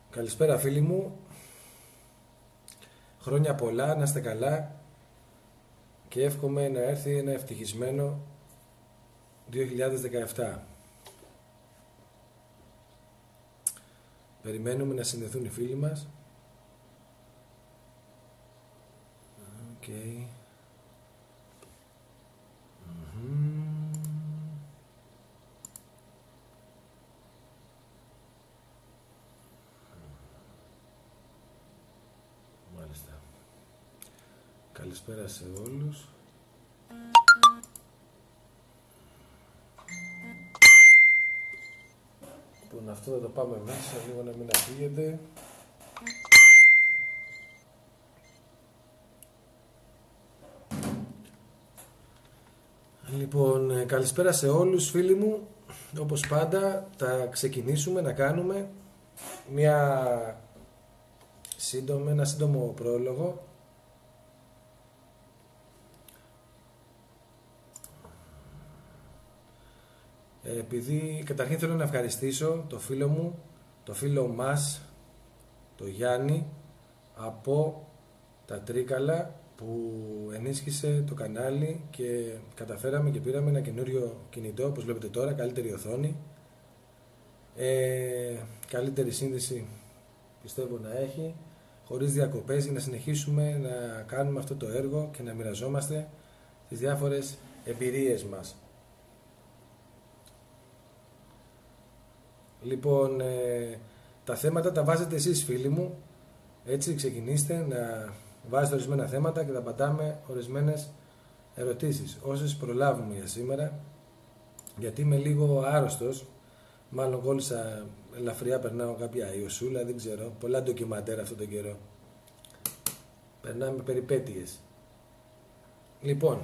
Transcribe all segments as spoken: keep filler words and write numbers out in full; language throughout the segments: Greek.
Καλησπέρα φίλοι μου, χρόνια πολλά, να είστε καλά και εύχομαι να έρθει ένα ευτυχισμένο δύο χιλιάδες δεκαεπτά. Περιμένουμε να συνδεθούν οι φίλοι μας. Okay. Mm-hmm. Μάλιστα. Καλησπέρα σε όλους. Λοιπόν, αυτό θα το πάμε μέσα, λίγο να μην ακούγεται. Λοιπόν, καλησπέρα σε όλους φίλοι μου. Όπως πάντα θα ξεκινήσουμε να κάνουμε μια σύντομη, ένα σύντομο πρόλογο επειδή καταρχήν θέλω να ευχαριστήσω το φίλο μου, το φίλο μας, το Γιάννη από τα Τρίκαλα, που ενίσχυσε το κανάλι και καταφέραμε και πήραμε ένα καινούριο κινητό, όπως βλέπετε τώρα, καλύτερη οθόνη, ε, καλύτερη σύνδεση πιστεύω να έχει, χωρίς διακοπές, για να συνεχίσουμε να κάνουμε αυτό το έργο και να μοιραζόμαστε τις διάφορες εμπειρίες μας. Λοιπόν, ε, τα θέματα τα βάζετε εσείς φίλοι μου, έτσι ξεκινήστε να βάζετε ορισμένα θέματα και θα πατάμε ορισμένες ερωτήσεις, όσες προλάβουμε για σήμερα, γιατί είμαι λίγο άρρωστος, μάλλον κόλλησα ελαφριά, περνάω κάποια ιωσούλα, δεν ξέρω, πολλά ντοκιμαντέρ αυτόν τον καιρό, περνάμε περιπέτειες. Λοιπόν,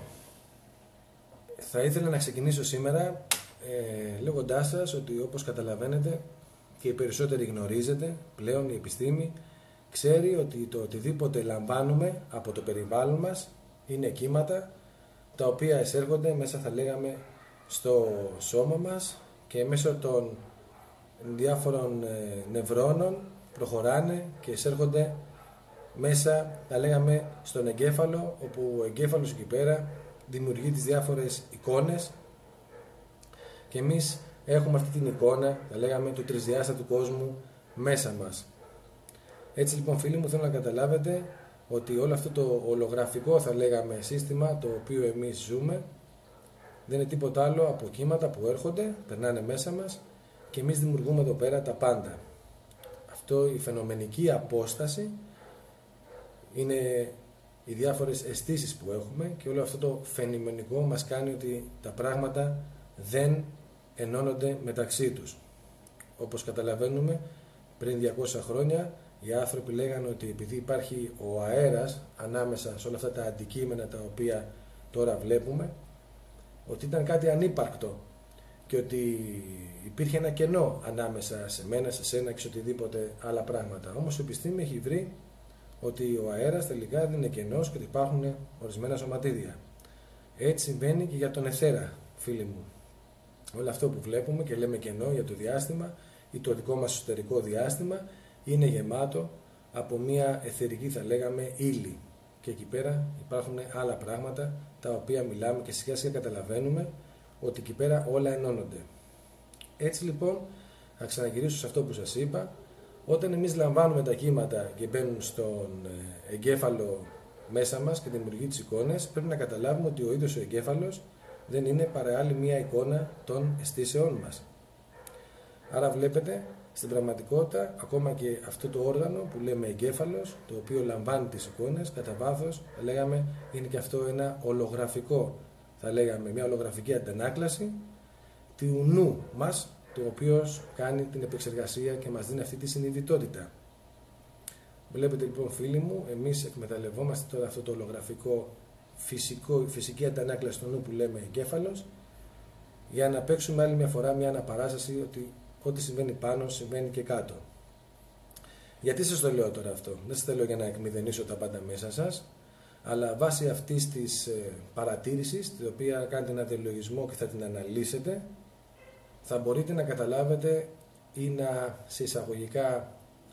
θα ήθελα να ξεκινήσω σήμερα ε, λέγοντάς σας ότι, όπως καταλαβαίνετε και οι περισσότεροι γνωρίζετε πλέον, η επιστήμη ξέρει ότι το οτιδήποτε λαμβάνουμε από το περιβάλλον μας είναι κύματα τα οποία εισέρχονται μέσα, θα λέγαμε, στο σώμα μας και μέσω των διάφορων νευρώνων προχωράνε και εισέρχονται μέσα, θα λέγαμε, στον εγκέφαλο, όπου ο εγκέφαλος εκεί πέρα δημιουργεί τις διάφορες εικόνες και εμείς έχουμε αυτή την εικόνα, θα λέγαμε, του τρισδιάστατου κόσμου μέσα μας. Έτσι λοιπόν φίλοι μου, θέλω να καταλάβετε ότι όλο αυτό το ολογραφικό, θα λέγαμε, σύστημα το οποίο εμείς ζούμε δεν είναι τίποτα άλλο από κύματα που έρχονται, περνάνε μέσα μας και εμείς δημιουργούμε εδώ πέρα τα πάντα. Αυτό, η φαινομενική απόσταση, είναι οι διάφορες αισθήσεις που έχουμε και όλο αυτό το φαινομενικό μας κάνει ότι τα πράγματα δεν ενώνονται μεταξύ τους. Όπως καταλαβαίνουμε, πριν διακόσια χρόνια οι άνθρωποι λέγανε ότι επειδή υπάρχει ο αέρας ανάμεσα σε όλα αυτά τα αντικείμενα τα οποία τώρα βλέπουμε, ότι ήταν κάτι ανύπαρκτο και ότι υπήρχε ένα κενό ανάμεσα σε μένα, σε σένα και σε οτιδήποτε άλλα πράγματα. Όμως η επιστήμη έχει βρει ότι ο αέρας τελικά δεν είναι κενός και ότι υπάρχουν ορισμένα σωματίδια. Έτσι συμβαίνει και για τον αιθέρα, φίλοι μου. Όλο αυτό που βλέπουμε και λέμε κενό για το διάστημα ή το δικό μας εσωτερικό διάστημα είναι γεμάτο από μια αιθερική, θα λέγαμε, ύλη. Και εκεί πέρα υπάρχουν άλλα πράγματα τα οποία μιλάμε και σιγά σιγά καταλαβαίνουμε ότι εκεί πέρα όλα ενώνονται. Έτσι λοιπόν, θα ξαναγυρίσω σε αυτό που σας είπα. Όταν εμείς λαμβάνουμε τα κύματα και μπαίνουν στον εγκέφαλο μέσα μας και δημιουργεί τις εικόνες, πρέπει να καταλάβουμε ότι ο ίδιος ο εγκέφαλος δεν είναι παρά άλλη μία εικόνα των αισθήσεών μας. Άρα βλέπετε, στην πραγματικότητα, ακόμα και αυτό το όργανο που λέμε εγκέφαλος, το οποίο λαμβάνει τις εικόνες, κατά βάθος, θα λέγαμε, είναι και αυτό ένα ολογραφικό, θα λέγαμε, μια ολογραφική αντανάκλαση του νου μας, το οποίο κάνει την επεξεργασία και μας δίνει αυτή τη συνειδητότητα. Βλέπετε λοιπόν φίλοι μου, εμείς εκμεταλλευόμαστε τώρα αυτό το ολογραφικό φυσικό, φυσική αντανάκλαση του νου που λέμε εγκέφαλος, για να παίξουμε άλλη μια φορά μια αναπαράσταση ότι ό,τι συμβαίνει πάνω συμβαίνει και κάτω. Γιατί σας το λέω τώρα αυτό? Δεν σας το λέω για να εκμηδενήσω τα πάντα μέσα σας, αλλά βάσει αυτής της παρατήρησης, την οποία κάνετε ένα διαλογισμό και θα την αναλύσετε, θα μπορείτε να καταλάβετε ή να, σε εισαγωγικά,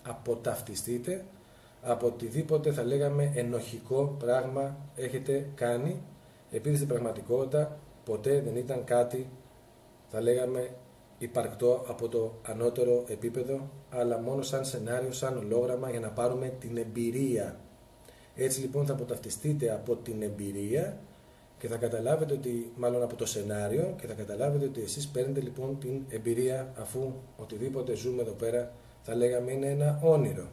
αποταυτιστείτε από οτιδήποτε θα λέγαμε ενοχικό πράγμα έχετε κάνει, επειδή στην πραγματικότητα ποτέ δεν ήταν κάτι, θα λέγαμε, υπαρκτό από το ανώτερο επίπεδο, αλλά μόνο σαν σενάριο, σαν ολόγραμμα για να πάρουμε την εμπειρία. Έτσι λοιπόν θα αποταυτιστείτε από την εμπειρία και θα καταλάβετε ότι, μάλλον από το σενάριο, και θα καταλάβετε ότι εσείς παίρνετε λοιπόν την εμπειρία, αφού οτιδήποτε ζούμε εδώ πέρα θα λέγαμε είναι ένα όνειρο.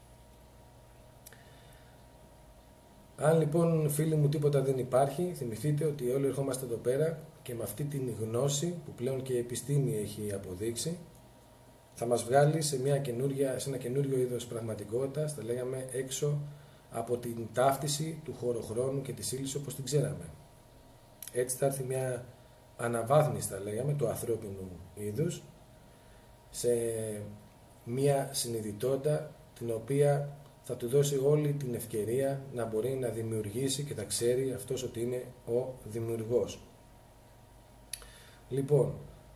Αν λοιπόν, φίλοι μου, τίποτα δεν υπάρχει, θυμηθείτε ότι όλοι ερχόμαστε εδώ πέρα και με αυτή την γνώση που πλέον και η επιστήμη έχει αποδείξει θα μας βγάλει σε, μια καινούρια, σε ένα καινούριο είδος πραγματικότητας, θα λέγαμε, έξω από την ταύτιση του χωροχρόνου και της ύλης όπως την ξέραμε. Έτσι θα έρθει μια αναβάθμιση, θα λέγαμε, του ανθρώπινου είδους σε μια συνειδητότητα την οποία θα του δώσει όλη την ευκαιρία να μπορεί να δημιουργήσει και θα ξέρει αυτός ότι είναι ο δημιουργός. Λοιπόν,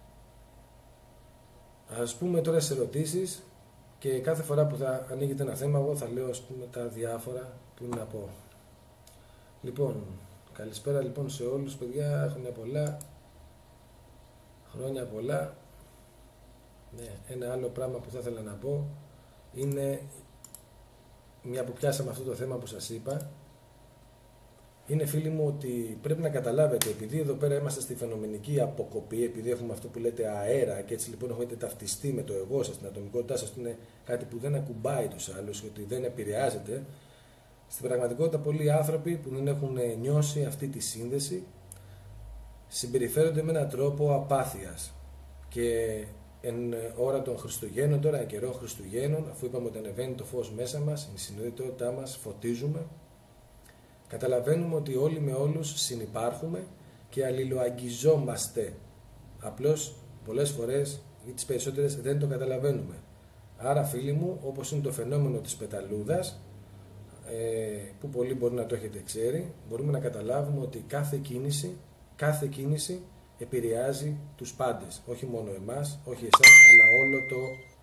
ας πούμε τώρα σε ερωτήσεις και κάθε φορά που θα ανοίγετε ένα θέμα εγώ θα λέω, ας πούμε, τα διάφορα που είναι να πω. Λοιπόν, καλησπέρα λοιπόν σε όλους παιδιά, χρόνια πολλά, χρόνια πολλά. Ναι, ένα άλλο πράγμα που θα ήθελα να πω είναι, μια που πιάσαμε αυτό το θέμα που σας είπα, είναι, φίλοι μου, ότι πρέπει να καταλάβετε, επειδή εδώ πέρα είμαστε στη φαινομενική αποκοπή, επειδή έχουμε αυτό που λέτε αέρα και έτσι λοιπόν έχετε ταυτιστεί με το εγώ σας, την ατομικότητά σας, ότι είναι κάτι που δεν ακουμπάει τους άλλους, ότι δεν επηρεάζεται. Στην πραγματικότητα πολλοί άνθρωποι που δεν έχουν νιώσει αυτή τη σύνδεση συμπεριφέρονται με έναν τρόπο απάθειας. Και εν ώρα των Χριστουγέννων, τώρα εν καιρό Χριστουγέννων, αφού είπαμε ότι ανεβαίνει το φως μέσα μας, η συνειδητότητά μας φωτίζουμε, καταλαβαίνουμε ότι όλοι με όλους συνυπάρχουμε και αλληλοαγγιζόμαστε. Απλώς πολλές φορές ή τις περισσότερες δεν το καταλαβαίνουμε. Άρα, φίλοι μου, όπως είναι το φαινόμενο της πεταλούδας, που πολλοί μπορεί να το έχετε ξέρει, μπορούμε να καταλάβουμε ότι κάθε κίνηση, κάθε κίνηση επηρεάζει τους πάντες, όχι μόνο εμάς, όχι εσάς, αλλά όλο το,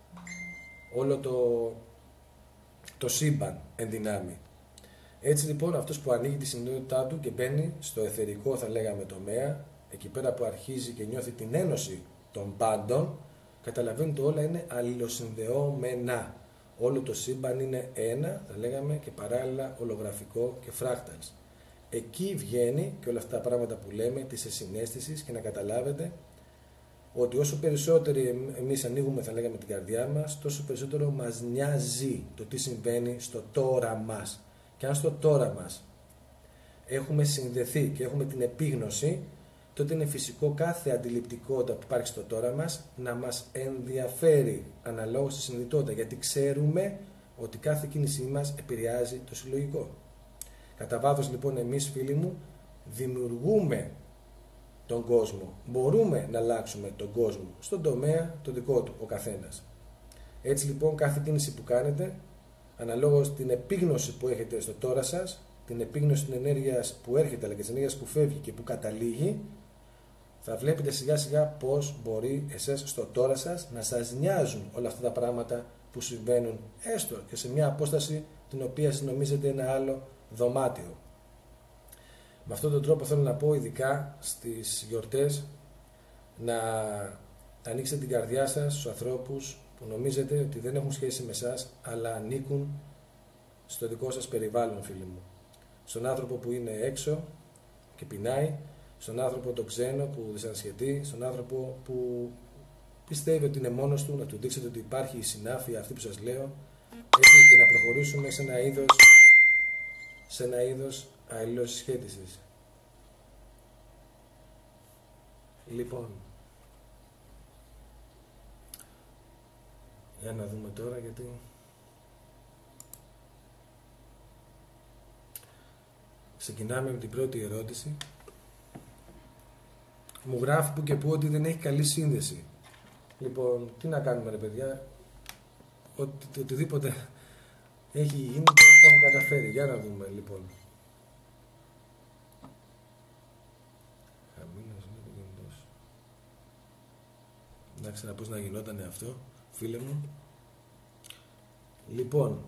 όλο το, το σύμπαν εν δυνάμει. Έτσι λοιπόν αυτός που ανοίγει τη συνειδητότητά του και μπαίνει στο αιθερικό, θα λέγαμε, τομέα, εκεί πέρα που αρχίζει και νιώθει την ένωση των πάντων, καταλαβαίνει ότι όλα είναι αλληλοσυνδεόμενα. Όλο το σύμπαν είναι ένα, θα λέγαμε, και παράλληλα ολογραφικό και φράκταλς. Εκεί βγαίνει και όλα αυτά τα πράγματα που λέμε της συναίσθησης και να καταλάβετε ότι όσο περισσότερο εμείς ανοίγουμε, θα λέγαμε, την καρδιά μας, τόσο περισσότερο μας νοιάζει το τι συμβαίνει στο τώρα μας. Και αν στο τώρα μας έχουμε συνδεθεί και έχουμε την επίγνωση, τότε είναι φυσικό κάθε αντιληπτικότητα που υπάρχει στο τώρα μας να μας ενδιαφέρει αναλόγως στη συνειδητότητα, γιατί ξέρουμε ότι κάθε κίνησή μας επηρεάζει το συλλογικό. Κατά βάθος λοιπόν εμείς, φίλοι μου, δημιουργούμε τον κόσμο. Μπορούμε να αλλάξουμε τον κόσμο στον τομέα το δικό του ο καθένας. Έτσι λοιπόν κάθε κίνηση που κάνετε, αναλόγως την επίγνωση που έχετε στο τώρα σας, την επίγνωση της ενέργειας που έρχεται αλλά και της ενέργειας που φεύγει και που καταλήγει, θα βλέπετε σιγά σιγά πώς μπορεί εσές στο τώρα σας να σας νοιάζουν όλα αυτά τα πράγματα που συμβαίνουν, έστω και σε μια απόσταση την οποία συνομίζετε ένα άλλο δωμάτιο. Με αυτόν τον τρόπο θέλω να πω, ειδικά στις γιορτές, να ανοίξετε την καρδιά σας στους ανθρώπους που νομίζετε ότι δεν έχουν σχέση με εσάς, αλλά ανήκουν στο δικό σας περιβάλλον, φίλοι μου. Στον άνθρωπο που είναι έξω και πεινάει, στον άνθρωπο τον ξένο που δυσανασχετεί, στον άνθρωπο που πιστεύει ότι είναι μόνος του, να του δείξετε ότι υπάρχει η συνάφεια αυτή που σας λέω, έτσι, και να προχωρήσουμε σε ένα είδος, σε ένα είδος αλληλοσυσχέτισης. Λοιπόν, για να δούμε τώρα, γιατί ξεκινάμε με την πρώτη ερώτηση. Μου γράφει που και που ότι δεν έχει καλή σύνδεση. Λοιπόν, τι να κάνουμε, ρε παιδιά, ότι, οτιδήποτε έχει γίνει το έχω καταφέρει. Για να δούμε λοιπόν. Εντάξει, να πώς να γινότανε αυτό, φίλε μου. Λοιπόν,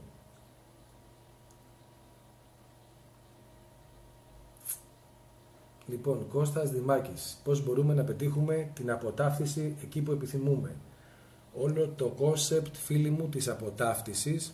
λοιπόν, Κώστας Δημάκης, πώς μπορούμε να πετύχουμε την αποτάφτιση εκεί που επιθυμούμε. Όλο το κόνσεπτ, φίλοι μου, της αποτάφτισης,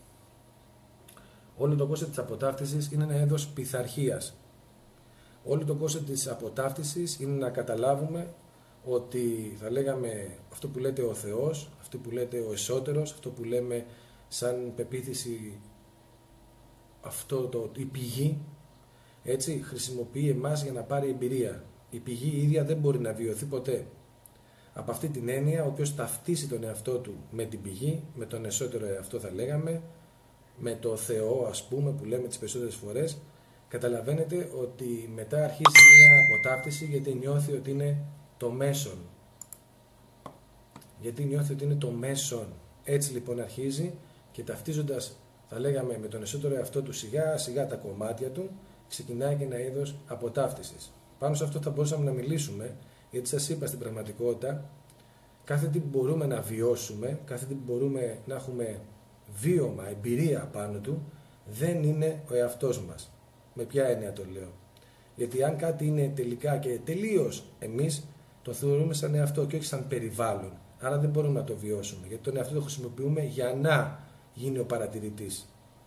όλο το κόνσεπτ της αποτάφτισης είναι ένα είδος πειθαρχίας. Όλο το κόνσεπτ της αποτάφτισης είναι να καταλάβουμε ότι θα λέγαμε αυτό που λέτε ο Θεός, αυτό που λέτε ο εσωτερός, αυτό που λέμε σαν πεποίθηση, αυτό το, η πηγή, έτσι, χρησιμοποιεί εμάς για να πάρει εμπειρία. Η πηγή η ίδια δεν μπορεί να βιωθεί ποτέ. Από αυτή την έννοια, ο οποίος ταυτίσει τον εαυτό του με την πηγή, με τον εσωτερό εαυτό θα λέγαμε, με το Θεό ας πούμε που λέμε τις περισσότερες φορές, καταλαβαίνετε ότι μετά αρχίζει μια αποτάφτιση γιατί νιώθει ότι είναι το μέσον. Γιατί νιώθει ότι είναι το μέσον. Έτσι λοιπόν αρχίζει και ταυτίζοντας θα λέγαμε με τον εσωτερό εαυτό του σιγά σιγά τα κομμάτια του, ξεκινάει και ένα είδος αποτάφτισης. Πάνω σε αυτό θα μπορούσαμε να μιλήσουμε, γιατί σας είπα στην πραγματικότητα, κάθε τι που μπορούμε να βιώσουμε, κάθε τι που μπορούμε να έχουμε βίωμα, εμπειρία πάνω του, δεν είναι ο εαυτός μας. Με ποια έννοια το λέω? Γιατί αν κάτι είναι τελικά και τελείως εμείς, το θεωρούμε σαν εαυτό και όχι σαν περιβάλλον. Άρα δεν μπορούμε να το βιώσουμε, γιατί τον εαυτό το χρησιμοποιούμε για να γίνει ο παρατηρητής.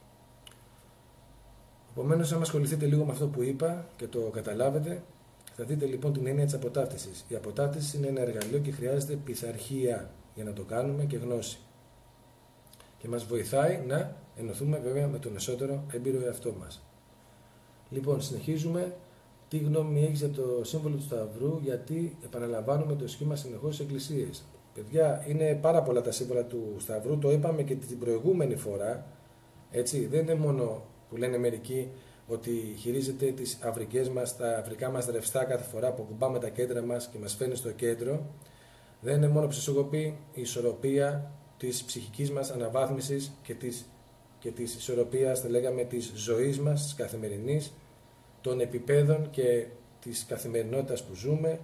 Επομένως, αν ασχοληθείτε λίγο με αυτό που είπα και το καταλάβετε, θα δείτε λοιπόν την έννοια της αποτάφτισης. Η αποτάφτιση είναι ένα εργαλείο και χρειάζεται πειθαρχία για να το κάνουμε και γνώση. Και μας βοηθάει να ενωθούμε βέβαια με τον εσωτερό έμπειρο εαυτό μας. Λοιπόν, συνεχίζουμε. Τι γνώμη έχεις για το σύμβολο του Σταυρού, γιατί επαναλαμβάνουμε το σχήμα συνεχώς στις εκκλησίες? Παιδιά, είναι πάρα πολλά τα σύμβολα του Σταυρού, το είπαμε και την προηγούμενη φορά. Έτσι, δεν είναι μόνο που λένε μερικοί ότι χειρίζεται τις αυρικές μας, τα αυρικά μας ρευστά κάθε φορά που κουμπάμε τα κέντρα μας και μας φέρνει στο κέντρο. Δεν είναι μόνο ψυχοκοπή, η ισορροπία της ψυχικής μας αναβάθμισης και της, και της ισορροπίας, θα λέγαμε, της ζωής μας, της καθημερινής, των επιπέδων και της καθημερινότητας που ζούμε,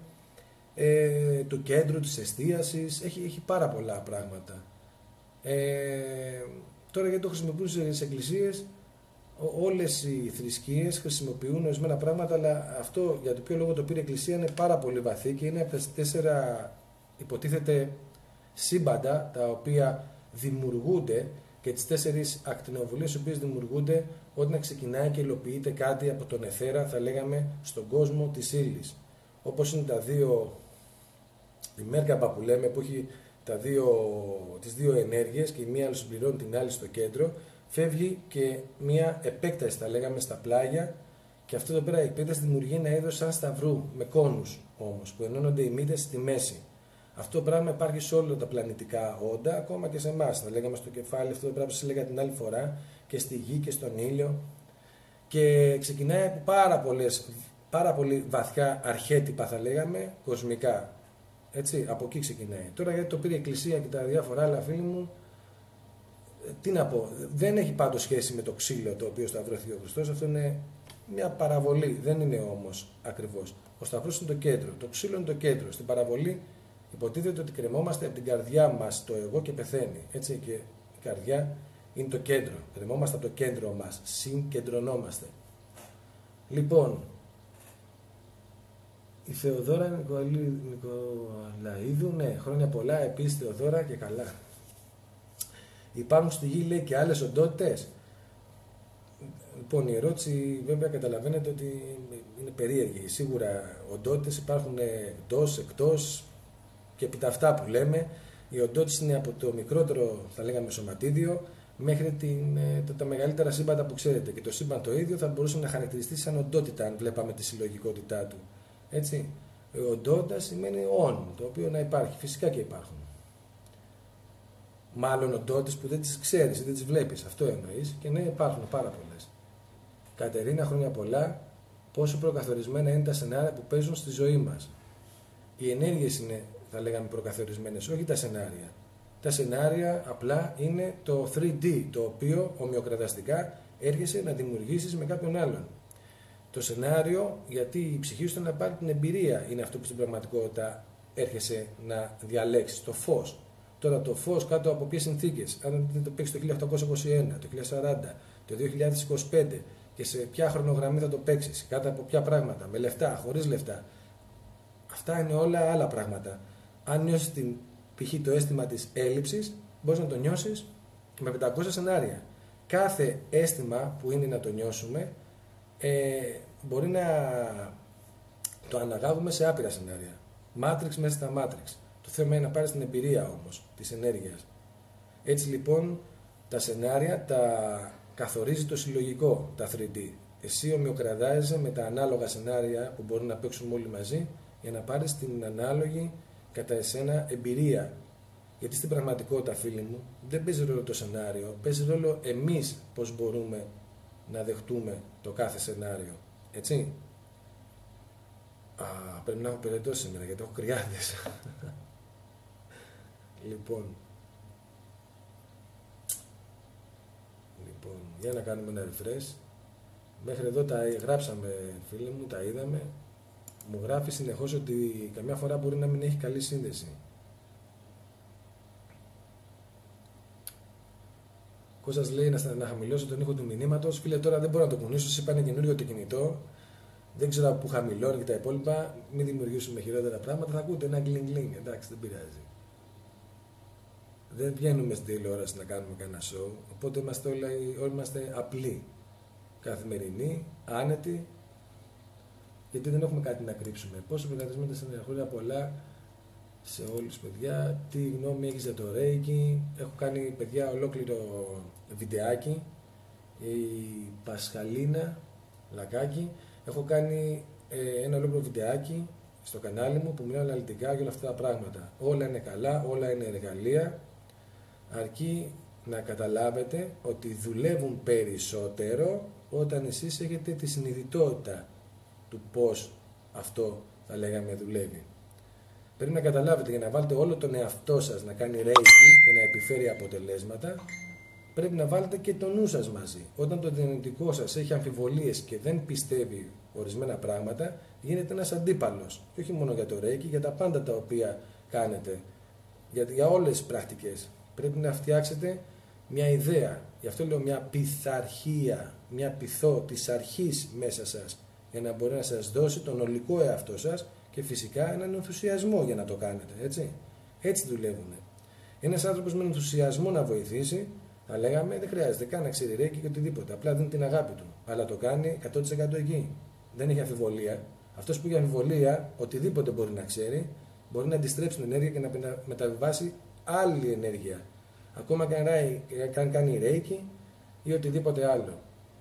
ε, του κέντρου, της εστίασης, έχει, έχει πάρα πολλά πράγματα. Ε, τώρα γιατί το χρησιμοποιούν στις εκκλησίες? Όλες οι θρησκείες χρησιμοποιούν ορισμένα πράγματα, αλλά αυτό για το ποιο λόγο το πήρε η Εκκλησία είναι πάρα πολύ βαθύ και είναι από τα τέσσερα υποτίθεται σύμπαντα τα οποία δημιουργούνται και τις τέσσερις ακτινοβολίες οι οποίες δημιουργούνται όταν ξεκινάει και υλοποιείται κάτι από τον αιθέρα, θα λέγαμε, στον κόσμο της ύλης. Όπως είναι τα δύο, η Μέρκαμπα που λέμε, που έχει τα δύο, τις δύο ενέργειες και η μία συμπληρώνει την άλλη στο κέντρο, φεύγει και μία επέκταση, θα λέγαμε, στα πλάγια και αυτό εδώ πέρα η επέκταση δημιουργεί ένα είδος σαν σταυρού, με κόνους όμως, που ενώνονται οι μύτες στη μέση. Αυτό το πράγμα υπάρχει σε όλα τα πλανητικά όντα, ακόμα και σε εμάς. Θα λέγαμε στο κεφάλι, αυτό το πράγμα που σας έλεγα την άλλη φορά, και στη γη και στον ήλιο. Και ξεκινάει από πάρα, πολλές, πάρα πολύ βαθιά αρχέτυπα, θα λέγαμε, κοσμικά. Έτσι, από εκεί ξεκινάει. Τώρα γιατί το πήρε η Εκκλησία και τα διάφορα άλλα, φίλοι μου, τι να πω, δεν έχει πάντως σχέση με το ξύλο το οποίο σταυρώθηκε ο Χριστός, αυτό είναι μια παραβολή, δεν είναι όμως ακριβώς. Ο σταυρός είναι το κέντρο, το ξύλο είναι το κέντρο. Στην παραβολή υποτίθεται ότι κρεμόμαστε από την καρδιά μας, το εγώ και πεθαίνει. Έτσι, και η καρδιά είναι το κέντρο. Κρεμόμαστε από το κέντρο μας, συγκεντρωνόμαστε. Λοιπόν, η Θεοδόρα Νικολαίδου, ναι, χρόνια πολλά, επίσης Θεοδόρα και καλά. Υπάρχουν στη γη, λέει, και άλλες οντότητες? Λοιπόν, η ερώτηση βέβαια καταλαβαίνετε ότι είναι περίεργη. Σίγουρα οντότητες υπάρχουν εντός, εκτός και επί τα αυτά που λέμε. Οι οντότητες είναι από το μικρότερο, θα λέγαμε, σωματίδιο μέχρι την, τα, τα μεγαλύτερα σύμπαντα που ξέρετε. Και το σύμπαν το ίδιο θα μπορούσε να χαρακτηριστεί σαν οντότητα, αν βλέπαμε τη συλλογικότητά του. Έτσι, οντότητα σημαίνει on, το οποίο να υπάρχει. Φυσικά και υπάρχουν. Μάλλον οντότητες που δεν τις ξέρεις ή δεν τις βλέπεις. Αυτό εννοείς. Και ναι, υπάρχουν πάρα πολλές. Κατερίνα, χρόνια πολλά. Πόσο προκαθορισμένα είναι τα σενάρια που παίζουν στη ζωή μας? Οι ενέργειες είναι, θα λέγαμε, προκαθορισμένες, όχι τα σενάρια. Τα σενάρια απλά είναι το θρι ντι, το οποίο ομοιοκραταστικά έρχεσαι να δημιουργήσεις με κάποιον άλλον. Το σενάριο, γιατί η ψυχή σου να πάρει την εμπειρία, είναι αυτό που στην πραγματικότητα έρχεσαι να διαλέξεις, το φως. Τώρα το φως κάτω από ποιες συνθήκες, αν το παίξει το χίλια οκτακόσια είκοσι ένα, το χίλια σαράντα, το δύο χιλιάδες είκοσι πέντε και σε ποια χρονογραμμή θα το παίξεις, κάτω από ποια πράγματα, με λεφτά, χωρίς λεφτά. Αυτά είναι όλα άλλα πράγματα. Αν νιώσεις την π.χ. το αίσθημα της έλλειψης, μπορείς να το νιώσεις με πεντακόσια σενάρια. Κάθε αίσθημα που είναι να το νιώσουμε ε, μπορεί να το αναγάγουμε σε άπειρα σενάρια. Matrix μέσα στα Matrix. Το θέμα είναι να πάρεις την εμπειρία όμως της ενέργειας. Έτσι λοιπόν τα σενάρια τα καθορίζει το συλλογικό, τα θρι ντι. Εσύ ομοιοκρατάζεσαι με τα ανάλογα σενάρια που μπορούν να παίξουμε όλοι μαζί για να πάρεις την ανάλογη κατά εσένα εμπειρία. Γιατί στην πραγματικότητα, φίλοι μου, δεν παίζει ρόλο το σενάριο, παίζει ρόλο εμείς πώς μπορούμε να δεχτούμε το κάθε σενάριο. Έτσι. Α, πρέπει να έχω περαιτώσει σήμερα γιατί έχω κρυάδες. λοιπόν. Λοιπόν, για να κάνουμε ένα refresh. Μέχρι εδώ τα γράψαμε, φίλοι μου, τα είδαμε. Μου γράφει συνεχώς ότι καμιά φορά μπορεί να μην έχει καλή σύνδεση. Κώστας λέει να, να χαμηλώσω τον ήχο του μηνύματος. Φίλε, τώρα δεν μπορώ να το κουνήσω. Σας είπα είναι καινούριο το κινητό. Δεν ξέρω από πού χαμηλώνει και τα υπόλοιπα. Μην δημιουργήσουμε χειρότερα πράγματα. Θα ακούτε ένα γκλινγκ γκλινγκ. Εντάξει, δεν πειράζει. Δεν βγαίνουμε στην τηλεόραση να κάνουμε κανένα show. Οπότε είμαστε όλοι, όλοι είμαστε απλοί. Καθημερινοί, άνετοι. Γιατί δεν έχουμε κάτι να κρύψουμε. Πόσο προκατεσμέντα συνεχώρια πολλά σε όλους, παιδιά. Τι γνώμη έχεις για το Reiki? Έχω κάνει, παιδιά, ολόκληρο βιντεάκι. Η Πασχαλίνα Λακάκη. Έχω κάνει ε, ένα ολόκληρο βιντεάκι στο κανάλι μου που μιλάω αναλυτικά για όλα αυτά τα πράγματα. Όλα είναι καλά, όλα είναι εργαλεία. Αρκεί να καταλάβετε ότι δουλεύουν περισσότερο όταν εσείς έχετε τη συνειδητότητα του πώς αυτό, θα λέγαμε, δουλεύει. Πρέπει να καταλάβετε, για να βάλετε όλο τον εαυτό σας να κάνει Reiki και να επιφέρει αποτελέσματα, πρέπει να βάλετε και το νου σας μαζί. Όταν το δυναμικό σας έχει αμφιβολίες και δεν πιστεύει ορισμένα πράγματα, γίνεται ένας αντίπαλος. Και όχι μόνο για το Reiki, για τα πάντα τα οποία κάνετε. Για, για όλες τις πρακτικές. Πρέπει να φτιάξετε μια ιδέα. Γι' αυτό λέω μια πειθαρχία, μια πειθό της αρχής μέσα σας, για να μπορεί να σας δώσει τον ολικό εαυτό σας και φυσικά έναν ενθουσιασμό για να το κάνετε. Έτσι, έτσι δουλεύουν. Ένας άνθρωπος με ενθουσιασμό να βοηθήσει, θα λέγαμε, δεν χρειάζεται καν να ξέρει Reiki και οτιδήποτε. Απλά δίνει την αγάπη του. Αλλά το κάνει εκατό τοις εκατό εκεί. Δεν έχει αμφιβολία. Αυτός που έχει αμφιβολία, οτιδήποτε μπορεί να ξέρει, μπορεί να αντιστρέψει την ενέργεια και να μεταβιβάσει άλλη ενέργεια. Ακόμα και αν κάνει Reiki ή οτιδήποτε άλλο.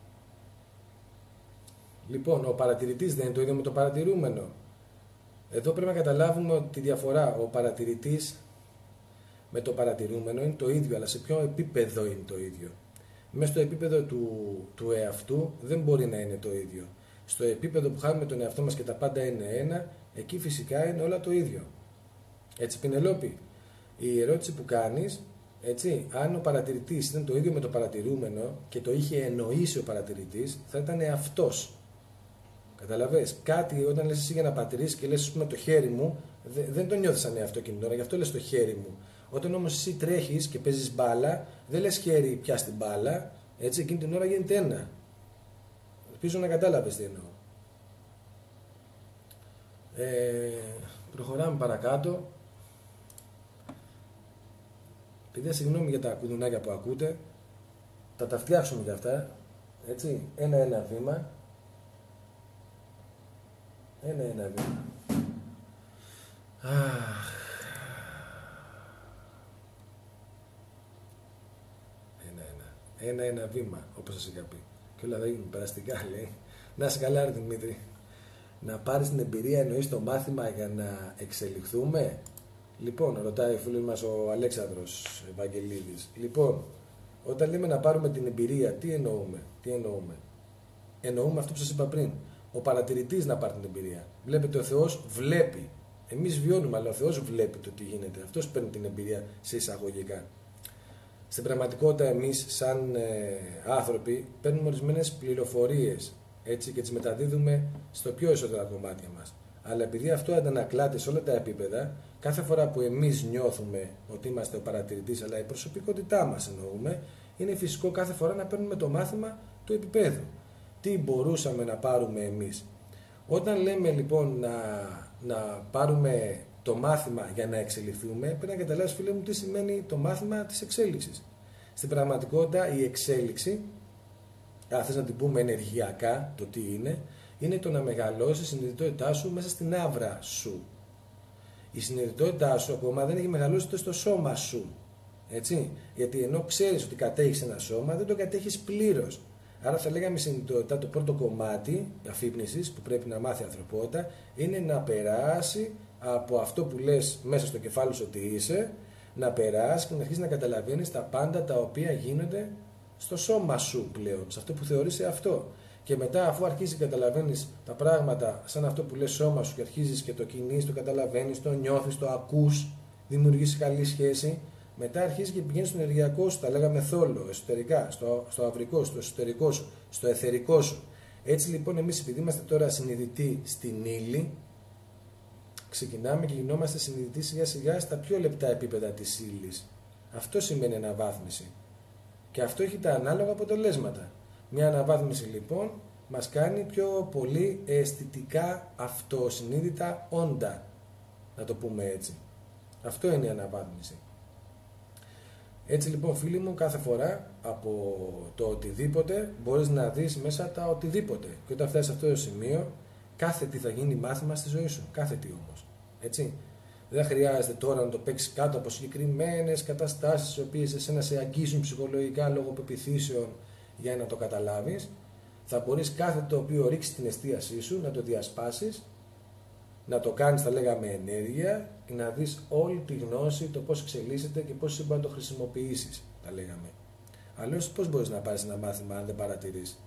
Λοιπόν, ο παρατηρητής δεν είναι το ίδιο με το παρατηρούμενο. Εδώ πρέπει να καταλάβουμε τη διαφορά. Ο παρατηρητής με το παρατηρούμενο είναι το ίδιο, αλλά σε ποιο επίπεδο είναι το ίδιο. Μέσα στο επίπεδο του, του εαυτού δεν μπορεί να είναι το ίδιο. Στο επίπεδο που χάνουμε τον εαυτό μας και τα πάντα είναι ένα, εκεί φυσικά είναι όλα το ίδιο. Έτσι, Πινελόπη, η ερώτηση που κάνεις, έτσι, αν ο παρατηρητής ήταν το ίδιο με το παρατηρούμενο και το είχε εννοήσει ο παρατηρητής, θα ήταν αυτός. Καταλαβες, κάτι όταν λες εσύ για να παρατηρήσεις και λες, ας πούμε, το χέρι μου, δεν το νιώθεις σαν εαυτό εκείνη την ώρα, γι' αυτό λες το χέρι μου. Όταν όμως εσύ τρέχεις και παίζεις μπάλα, δεν λες χέρι πια στην μπάλα, έτσι, εκείνη την ώρα γίνεται ένα. Ελπίζω να κατάλαβες τι εννοώ. Ε, προχωράμε παρακάτω. Παιδιά, συγγνώμη για τα κουδουνάκια που ακούτε. Θα τα φτιάξουμε για αυτά. Έτσι, ένα-ένα βήμα. Ένα-ένα βήμα. Αχ. Ένα-ένα. Ένα-ένα βήμα, όπως σας είχα πει. Και όλα θα γίνουν περαστικά, λέει. Να είσαι καλά, ρε Δημήτρη. Να πάρεις την εμπειρία, εννοείς το μάθημα για να εξελιχθούμε. Λοιπόν, ρωτάει ο φίλος μας ο Αλέξανδρος Ευαγγελίδης. Λοιπόν, όταν λέμε να πάρουμε την εμπειρία, τι εννοούμε, τι εννοούμε. Εννοούμε αυτό που σας είπα πριν. Ο παρατηρητής να πάρει την εμπειρία. Βλέπετε, ο Θεός βλέπει. Εμείς βιώνουμε, αλλά ο Θεός βλέπει το τι γίνεται. Αυτός παίρνει την εμπειρία σε εισαγωγικά. Στην πραγματικότητα, εμείς, σαν ε, άνθρωποι, παίρνουμε ορισμένες πληροφορίες, έτσι, και τις μεταδίδουμε στο πιο εσωτερικά κομμάτια μας. Αλλά επειδή αυτό αντανακλάται σε όλα τα επίπεδα, κάθε φορά που εμείς νιώθουμε ότι είμαστε ο παρατηρητής, αλλά η προσωπικότητά μας εννοούμε, είναι φυσικό κάθε φορά να παίρνουμε το μάθημα του επίπεδου. Τι μπορούσαμε να πάρουμε εμείς. Όταν λέμε λοιπόν να, να πάρουμε το μάθημα για να εξελιχθούμε, πρέπει να καταλάβεις, φίλε μου, τι σημαίνει το μάθημα της εξέλιξης. Στην πραγματικότητα η εξέλιξη, αν θες να την πούμε ενεργειακά, το τι είναι, είναι το να μεγαλώσει η συνειδητότητά σου μέσα στην άβρα σου. Η συνειδητότητά σου ακόμα δεν έχει μεγαλώσει ούτε στο σώμα σου. Έτσι. Γιατί ενώ ξέρεις ότι κατέχεις ένα σώμα, δεν το κατέχεις πλήρως. Άρα θα λέγαμε η συνειδητότητα, το πρώτο κομμάτι αφύπνισης που πρέπει να μάθει η ανθρωπότητα, είναι να περάσει από αυτό που λες μέσα στο κεφάλι σου ότι είσαι, να περάσει και να αρχίσει να καταλαβαίνεις τα πάντα τα οποία γίνονται στο σώμα σου πλέον, σε αυτό που θεωρείς αυτό. Και μετά, αφού αρχίσεις και καταλαβαίνεις τα πράγματα σαν αυτό που λες σώμα σου και αρχίζεις και το κινείς, το καταλαβαίνεις, το νιώθεις, το ακούς, δημιουργείς καλή σχέση, μετά αρχίζεις και πηγαίνεις στο ενεργειακό σου, τα λέγαμε θόλο, εσωτερικά, στο, στο αυρικό σου, στο εσωτερικό σου, στο εθερικό σου. Έτσι λοιπόν, εμείς επειδή είμαστε τώρα συνειδητοί στην ύλη, ξεκινάμε και γινόμαστε συνειδητοί σιγά σιγά στα πιο λεπτά επίπεδα της ύλης. Αυτό σημαίνει αναβάθμιση. Και αυτό έχει τα ανάλογα αποτελέσματα. Μια αναβάθμιση λοιπόν μας κάνει πιο πολύ αισθητικά αυτοσυνείδητα όντα, να το πούμε έτσι. Αυτό είναι η αναβάθμιση. Έτσι λοιπόν, φίλοι μου, κάθε φορά από το οτιδήποτε μπορείς να δεις μέσα τα οτιδήποτε. Και όταν φτάσεις σε αυτό το σημείο, κάθε τι θα γίνει μάθημα στη ζωή σου. Κάθε τι όμως. Έτσι. Δεν χρειάζεται τώρα να το παίξεις κάτω από συγκεκριμένες καταστάσεις, οι οποίες εσένα σε αγγίσουν ψυχολογικά λόγω πεποιθήσεων για να το καταλάβεις. Θα μπορείς κάθε το οποίο ρίξει την εστίασή σου να το διασπάσεις, να το κάνεις, θα λέγαμε, ενέργεια και να δεις όλη τη γνώση, το πώς εξελίσσεται και πώς μπορεί να το χρησιμοποιήσεις, τα λέγαμε. Αλλιώς πώς μπορείς να πάρεις ένα μάθημα αν δεν παρατηρείς.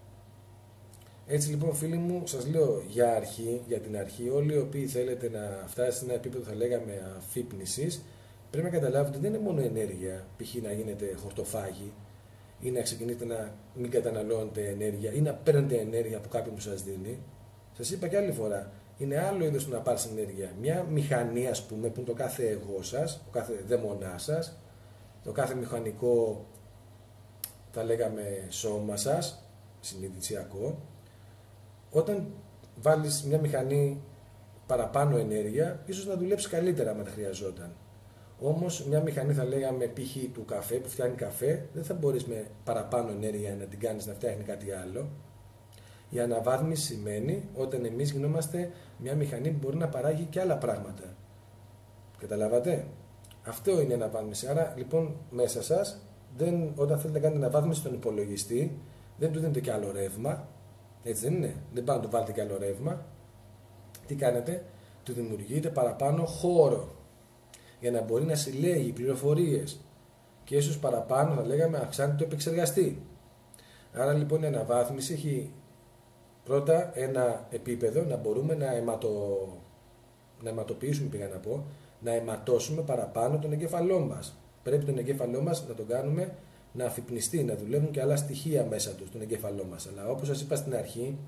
Έτσι λοιπόν, φίλοι μου, σας λέω για αρχή, για την αρχή, όλοι οι οποίοι θέλετε να φτάσετε σε ένα επίπεδο, θα λέγαμε, αφύπνισης, πρέπει να καταλάβετε ότι δεν είναι μόνο ενέργεια, π.χ. να γίνετε χορτοφάγοι ή να ξεκινείτε να μην καταναλώνετε ενέργεια ή να παίρνετε ενέργεια από κάποιον που σας δίνει. Σας είπα και άλλη φορά, είναι άλλο είδος του να πάρεις ενέργεια. Μια μηχανή, ας πούμε, που είναι το κάθε εγώ σας, το κάθε δαίμονά σας, το κάθε μηχανικό, θα λέγαμε, σώμα σας, συνειδησιακό. Όταν βάλεις μια μηχανή παραπάνω ενέργεια, ίσως να δουλέψει καλύτερα αν τα χρειαζόταν. Όμως μια μηχανή, θα λέγαμε, π.χ. του καφέ που φτιάχνει καφέ, δεν θα μπορείς με παραπάνω ενέργεια να την κάνεις να φτιάχνει κάτι άλλο. Η αναβάθμιση σημαίνει όταν εμείς γινόμαστε μια μηχανή που μπορεί να παράγει και άλλα πράγματα. Καταλάβατε? Αυτό είναι η αναβάθμιση. Άρα λοιπόν μέσα σας, δεν, όταν θέλετε να κάνετε αναβάθμιση στον υπολογιστή, δεν του δίνετε και άλλο ρεύμα. Έτσι δεν είναι? Δεν πάτε να του βάλετε και άλλο ρεύμα. Τι κάνετε? Του δημιουργείτε παραπάνω χώρο για να μπορεί να συλλέγει πληροφορίες και ίσως παραπάνω, θα λέγαμε, αυξάνει το επεξεργαστή. Άρα λοιπόν η αναβάθμιση έχει πρώτα ένα επίπεδο να μπορούμε να, αιματο... να αιματοποιήσουμε, πήγα να πω, να αιματώσουμε παραπάνω τον εγκέφαλό μας. Πρέπει τον εγκέφαλό μας να τον κάνουμε να αφυπνιστεί, να δουλεύουν και άλλα στοιχεία μέσα του στον εγκέφαλό μας. Αλλά όπως σας είπα στην αρχή,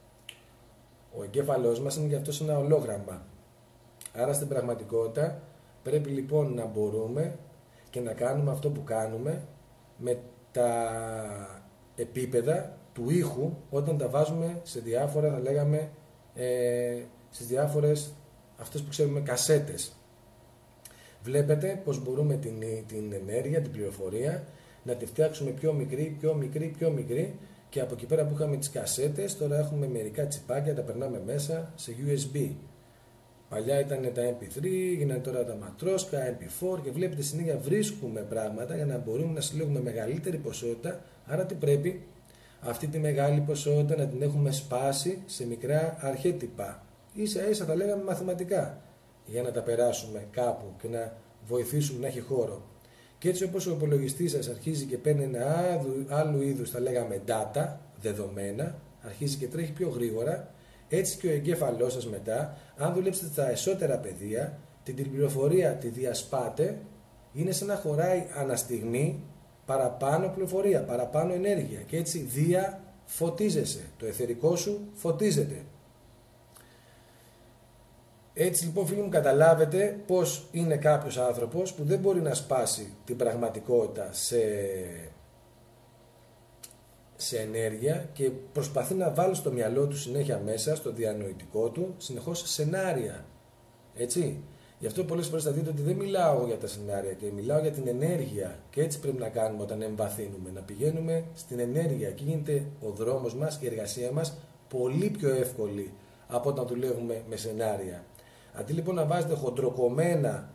ο εγκέφαλός μας είναι και αυτός ένα ολόγραμμα. Άρα στην πραγματικότητα πρέπει λοιπόν να μπορούμε και να κάνουμε αυτό που κάνουμε με τα επίπεδα του ήχου όταν τα βάζουμε σε διάφορα, θα λέγαμε, ε, στις διάφορες, αυτές που ξέρουμε, κασέτες. Βλέπετε πως μπορούμε την, την ενέργεια, την πληροφορία να τη φτιάξουμε πιο μικρή, πιο μικρή, πιο μικρή και από εκεί πέρα που είχαμε τις κασέτες, τώρα έχουμε μερικά τσιπάκια, τα περνάμε μέσα σε γιου ες μπι. Παλιά ήταν τα εμ πι θρι, γίνανε τώρα τα ματρόσκα, εμ πι φορ και βλέπετε συνέχεια βρίσκουμε πράγματα για να μπορούμε να συλλέγουμε μεγαλύτερη ποσότητα. Άρα τι πρέπει? Αυτή τη μεγάλη ποσότητα να την έχουμε σπάσει σε μικρά αρχέτυπα. Ίσα ίσα θα λέγαμε μαθηματικά, για να τα περάσουμε κάπου και να βοηθήσουμε να έχει χώρο. Και έτσι όπως ο υπολογιστής σας αρχίζει και παίρνει ένα άλλου είδους, θα λέγαμε, data, δεδομένα, αρχίζει και τρέχει πιο γρήγορα, έτσι και ο εγκέφαλός σας μετά, αν δουλέψετε στα εσώτερα πεδία, την πληροφορία τη διασπάτε, είναι σαν να χωράει αναστιγμή παραπάνω πληροφορία, παραπάνω ενέργεια και έτσι διαφωτίζεσαι, το εθερικό σου φωτίζεται. Έτσι λοιπόν φίλοι μου, καταλάβετε πως είναι κάποιος άνθρωπος που δεν μπορεί να σπάσει την πραγματικότητα σε, σε ενέργεια και προσπαθεί να βάλει στο μυαλό του συνέχεια μέσα, στο διανοητικό του, συνεχώς σενάρια. Έτσι. Γι' αυτό πολλές φορές θα δείτε ότι δεν μιλάω για τα σενάρια και μιλάω για την ενέργεια. Και έτσι πρέπει να κάνουμε όταν εμβαθύνουμε. Να πηγαίνουμε στην ενέργεια. Και γίνεται ο δρόμος μας, η εργασία μας πολύ πιο εύκολη από όταν δουλεύουμε με σενάρια. Αντί λοιπόν να βάζετε χοντροκομμένα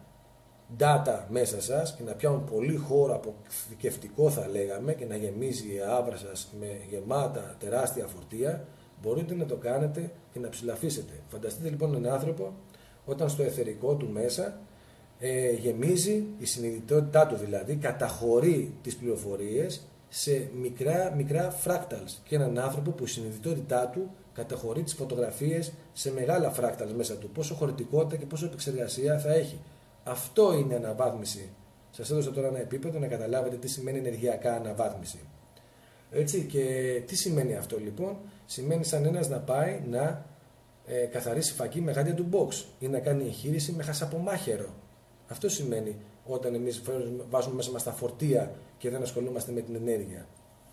data μέσα σας και να πιάνουν πολύ χώρο αποθηκευτικό θα λέγαμε και να γεμίζει η άβρα σας με γεμάτα τεράστια φορτία, μπορείτε να το κάνετε και να ψηλαφίσετε. Φανταστείτε λοιπόν έναν άνθρωπο όταν στο εθερικό του μέσα ε, γεμίζει η συνειδητότητά του, δηλαδή καταχωρεί τις πληροφορίες σε μικρά, μικρά fractals, και έναν άνθρωπο που η συνειδητότητά του καταχωρεί τις φωτογραφίες σε μεγάλα fractals μέσα του. Πόσο χωρητικότητα και πόσο επεξεργασία θα έχει. Αυτό είναι αναβάθμιση. Σας έδωσα τώρα ένα επίπεδο να καταλάβετε τι σημαίνει ενεργειακά αναβάθμιση. Έτσι, και τι σημαίνει αυτό λοιπόν? Σημαίνει σαν ένας να πάει να ε, καθαρίσει φακή με γάντια του box ή να κάνει εγχείρηση με χασαπομάχαιρο. Αυτό σημαίνει όταν εμείς βάζουμε μέσα μας τα φορτία και δεν ασχολούμαστε με την ενέργεια.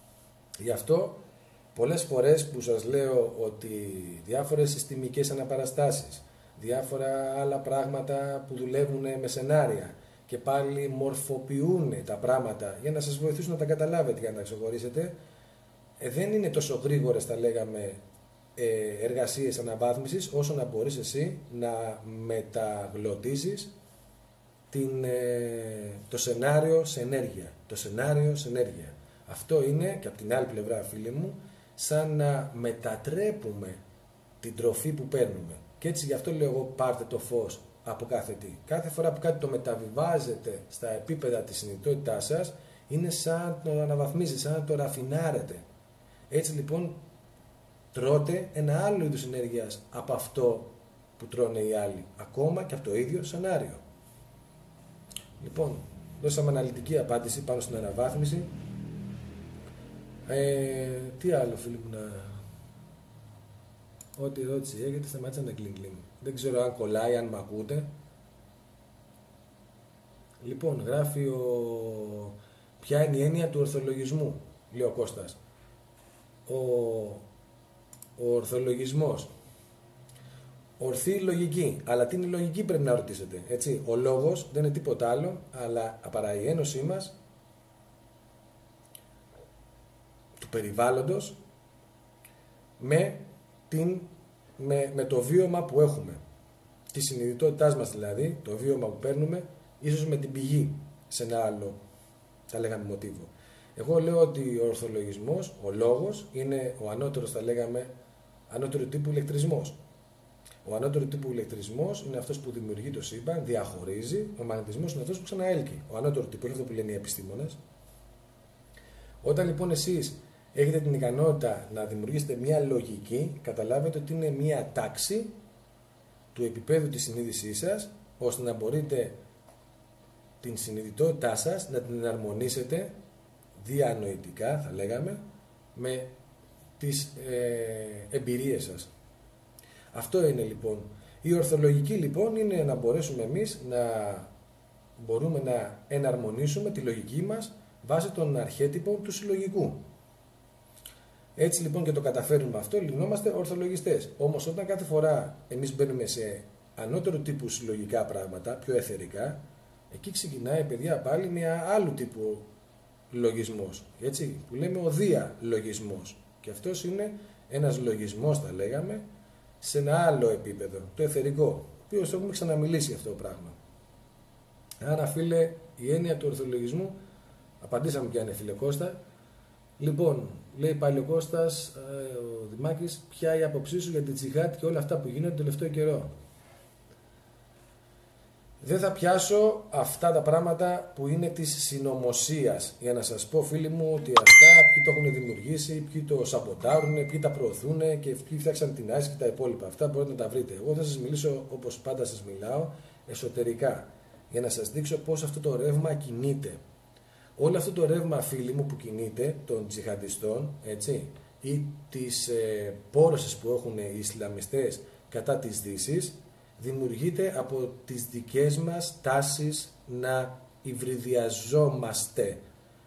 Γι' αυτό πολλές φορές που σας λέω ότι διάφορες συστημικές αναπαραστάσεις, διάφορα άλλα πράγματα που δουλεύουν με σενάρια και πάλι μορφοποιούν τα πράγματα για να σας βοηθήσουν να τα καταλάβετε, για να τα ξεχωρίσετε, ε, δεν είναι τόσο γρήγορες, θα λέγαμε, ε, εργασίες αναβάθμισης, όσο να μπορείς εσύ να μεταγλωτίζεις την, ε, το σενάριο σε ενέργεια. Το σενάριο σε ενέργεια. Αυτό είναι, και από την άλλη πλευρά φίλοι μου, σαν να μετατρέπουμε την τροφή που παίρνουμε. Και έτσι γι' αυτό λέω εγώ, πάρτε το φως από κάθε τι. Κάθε φορά που κάτι το μεταβιβάζετε στα επίπεδα της συνειδητότητάς σας, είναι σαν να το αναβαθμίζετε, σαν να το ραφινάρετε. Έτσι λοιπόν τρώτε ένα άλλο είδους ενέργειας από αυτό που τρώνε οι άλλοι, ακόμα και από το ίδιο σενάριο. Λοιπόν, δώσαμε αναλυτική απάντηση πάνω στην αναβάθμιση. Ε, τι άλλο φίλοι μου να... Ό,τι ερώτηση έχετε, σταμάτησα να κλείνει. Δεν ξέρω αν κολλάει, αν μ' ακούτε. Λοιπόν, γράφει ο... Ποια είναι η έννοια του ορθολογισμού, λέει ο Κώστας. Ο, ο ορθολογισμός. Ορθή λογική. Αλλά τι είναι η λογική πρέπει να ρωτήσετε. Έτσι. Ο λόγος δεν είναι τίποτα άλλο, αλλά παρά η ένωσή μας του περιβάλλοντος με, την, με, με το βίωμα που έχουμε. Τη συνειδητότητάς μας δηλαδή, το βίωμα που παίρνουμε, ίσως με την πηγή σε ένα άλλο, θα λέγαμε, μοτίβο. Εγώ λέω ότι ο ορθολογισμός, ο λόγος, είναι ο ανώτερος, θα λέγαμε, ανώτερο τύπου ηλεκτρισμός. Ο ανώτερο τύπου ηλεκτρισμός είναι αυτός που δημιουργεί το σύμπαν, διαχωρίζει. Ο μαγνητισμός είναι αυτός που ξαναέλκει. Ο ανώτερο τύπου είναι αυτό που λένε οι επιστήμονες. Όταν λοιπόν εσείς έχετε την ικανότητα να δημιουργήσετε μια λογική, καταλάβετε ότι είναι μια τάξη του επίπεδου της συνείδησής σας, ώστε να μπορείτε την συνειδητότητά σας να την εναρμονίσετε διανοητικά, θα λέγαμε, με τις ε, εμπειρίες σας. Αυτό είναι λοιπόν. Η ορθολογική λοιπόν είναι να μπορέσουμε εμείς να μπορούμε να εναρμονίσουμε τη λογική μας βάσει των αρχέτυπων του συλλογικού. Έτσι λοιπόν και το καταφέρουμε αυτό, λιγνόμαστε ορθολογιστές. Όμως όταν κάθε φορά εμείς μπαίνουμε σε ανώτερο τύπου συλλογικά πράγματα, πιο εθερικά, εκεί ξεκινάει, παιδιά, πάλι μια άλλου τύπου λογισμός. Έτσι, που λέμε ο διαλογισμός. Και αυτός είναι ένας λογισμός, θα λέγαμε, σε ένα άλλο επίπεδο, το εθερικό, οποίο το έχουμε ξαναμιλήσει αυτό το πράγμα. Άρα φίλε, η έννοια του ορθολογισμού, απαντήσαμε και αν είναι φίλε Κώστα. Λοιπόν, λέει πάλι ο Κώστας, ο Δημάκης, ποια η άποψή σου για την τζιχάτ και όλα αυτά που γίνονται τον τελευταίο καιρό? Δεν θα πιάσω αυτά τα πράγματα που είναι της συνωμοσίας, για να σας πω φίλοι μου ότι αυτά ποιοι το έχουν δημιουργήσει, ποιοι το σαμποτάρουν, ποιοι τα προωθούν και ποιοι φτιάξαν την άσκη και τα υπόλοιπα. Αυτά μπορείτε να τα βρείτε. Εγώ θα σας μιλήσω, όπως πάντα σας μιλάω, εσωτερικά, για να σας δείξω πώς αυτό το ρεύμα κινείται. Όλο αυτό το ρεύμα, φίλοι μου, που κινείται των τζιχαντιστών, έτσι, ή τις ε, πόρωσες που έχουν οι Ισλαμιστές κατά της Δύσης, δημιουργείται από τις δικές μας τάσεις να υβριδιαζόμαστε.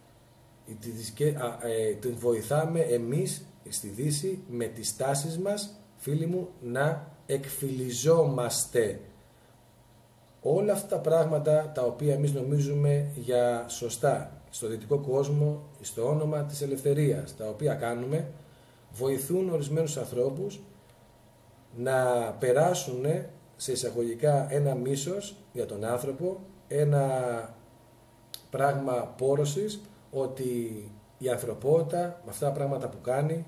Την βοηθάμε εμείς στη Δύση με τις τάσεις μας, φίλοι μου, να εκφυλιζόμαστε. Όλα αυτά τα πράγματα τα οποία εμείς νομίζουμε για σωστά στο δυτικό κόσμο, στο όνομα της ελευθερίας, τα οποία κάνουμε, βοηθούν ορισμένους ανθρώπους να περάσουν σε εισαγωγικά ένα μίσος για τον άνθρωπο, ένα πράγμα πόρωσης, ότι η ανθρωπότητα με αυτά τα πράγματα που κάνει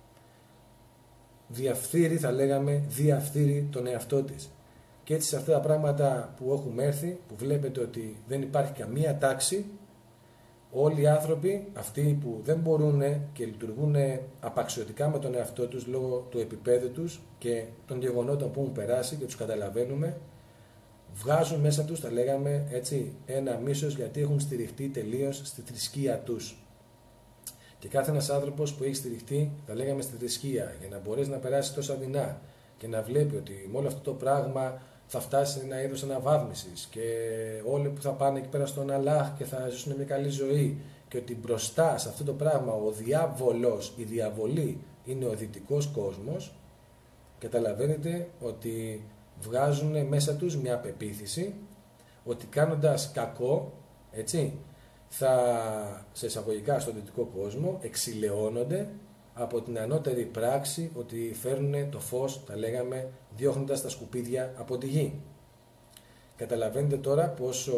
διαφθείρει, θα λέγαμε, διαφθείρει τον εαυτό της. Και έτσι σε αυτά τα πράγματα που έχουμε έρθει, που βλέπετε ότι δεν υπάρχει καμία τάξη, όλοι οι άνθρωποι, αυτοί που δεν μπορούν και λειτουργούν απαξιωτικά με τον εαυτό τους λόγω του επίπεδου τους και των γεγονότων που έχουν περάσει και τους καταλαβαίνουμε, βγάζουν μέσα τους, τα λέγαμε έτσι, ένα μίσος, γιατί έχουν στηριχτεί τελείως στη θρησκεία τους. Και κάθε ένας άνθρωπος που έχει στηριχτεί, τα λέγαμε, στη θρησκεία, για να μπορέσει να περάσει τόσα δεινά και να βλέπει ότι με όλο αυτό το πράγμα θα φτάσει σε ένα είδος αναβάθμισης και όλοι που θα πάνε εκεί πέρα στον Αλλάχ και θα ζήσουν μια καλή ζωή, και ότι μπροστά σε αυτό το πράγμα ο διάβολος, η διαβολή είναι ο δυτικός κόσμος, καταλαβαίνετε ότι βγάζουν μέσα τους μια πεποίθηση ότι κάνοντας κακό, έτσι, θα, σε εισαγωγικά στον δυτικό κόσμο, εξηλαιώνονται από την ανώτερη πράξη, ότι φέρνουν το φως, τα λέγαμε, διώχνοντας τα σκουπίδια από τη γη. Καταλαβαίνετε τώρα πόσο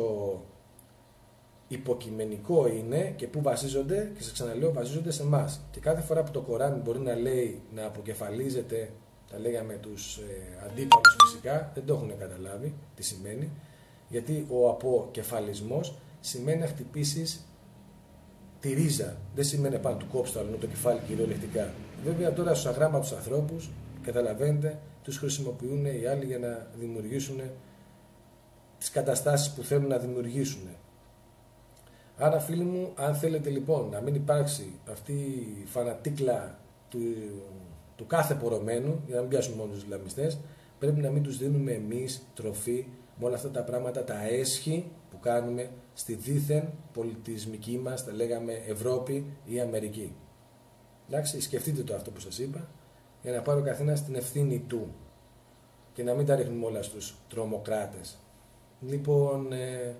υποκειμενικό είναι και πού βασίζονται, και σας ξαναλέω, βασίζονται σε εμάς. Και κάθε φορά που το Κοράνι μπορεί να λέει να αποκεφαλίζεται, τα λέγαμε, τους ε, αντίπαλους, φυσικά δεν το έχουν καταλάβει τι σημαίνει, γιατί ο αποκεφαλισμός σημαίνει να χτυπήσεις τη ρίζα, δεν σημαίνει πάνω του κόψει το αλλού το κεφάλι κυριολεκτικά. Βέβαια τώρα στους αγράμματους ανθρώπους, καταλαβαίνετε, τους χρησιμοποιούν οι άλλοι για να δημιουργήσουν τις καταστάσεις που θέλουν να δημιουργήσουν. Άρα, φίλοι μου, αν θέλετε λοιπόν να μην υπάρξει αυτή η φανατίκλα του, του κάθε πορωμένου, για να μην πιάσουμε μόνο τους Ισλαμιστές, πρέπει να μην τους δίνουμε εμείς τροφή με όλα αυτά τα πράγματα, τα έσχη που κάνουμε στη δίθεν πολιτισμική μας, τα λέγαμε, Ευρώπη ή Αμερική. Εντάξει, σκεφτείτε το αυτό που σας είπα, για να πάρει ο καθένας την ευθύνη του και να μην τα ρίχνουμε όλα στους τρομοκράτες. Λοιπόν, ε,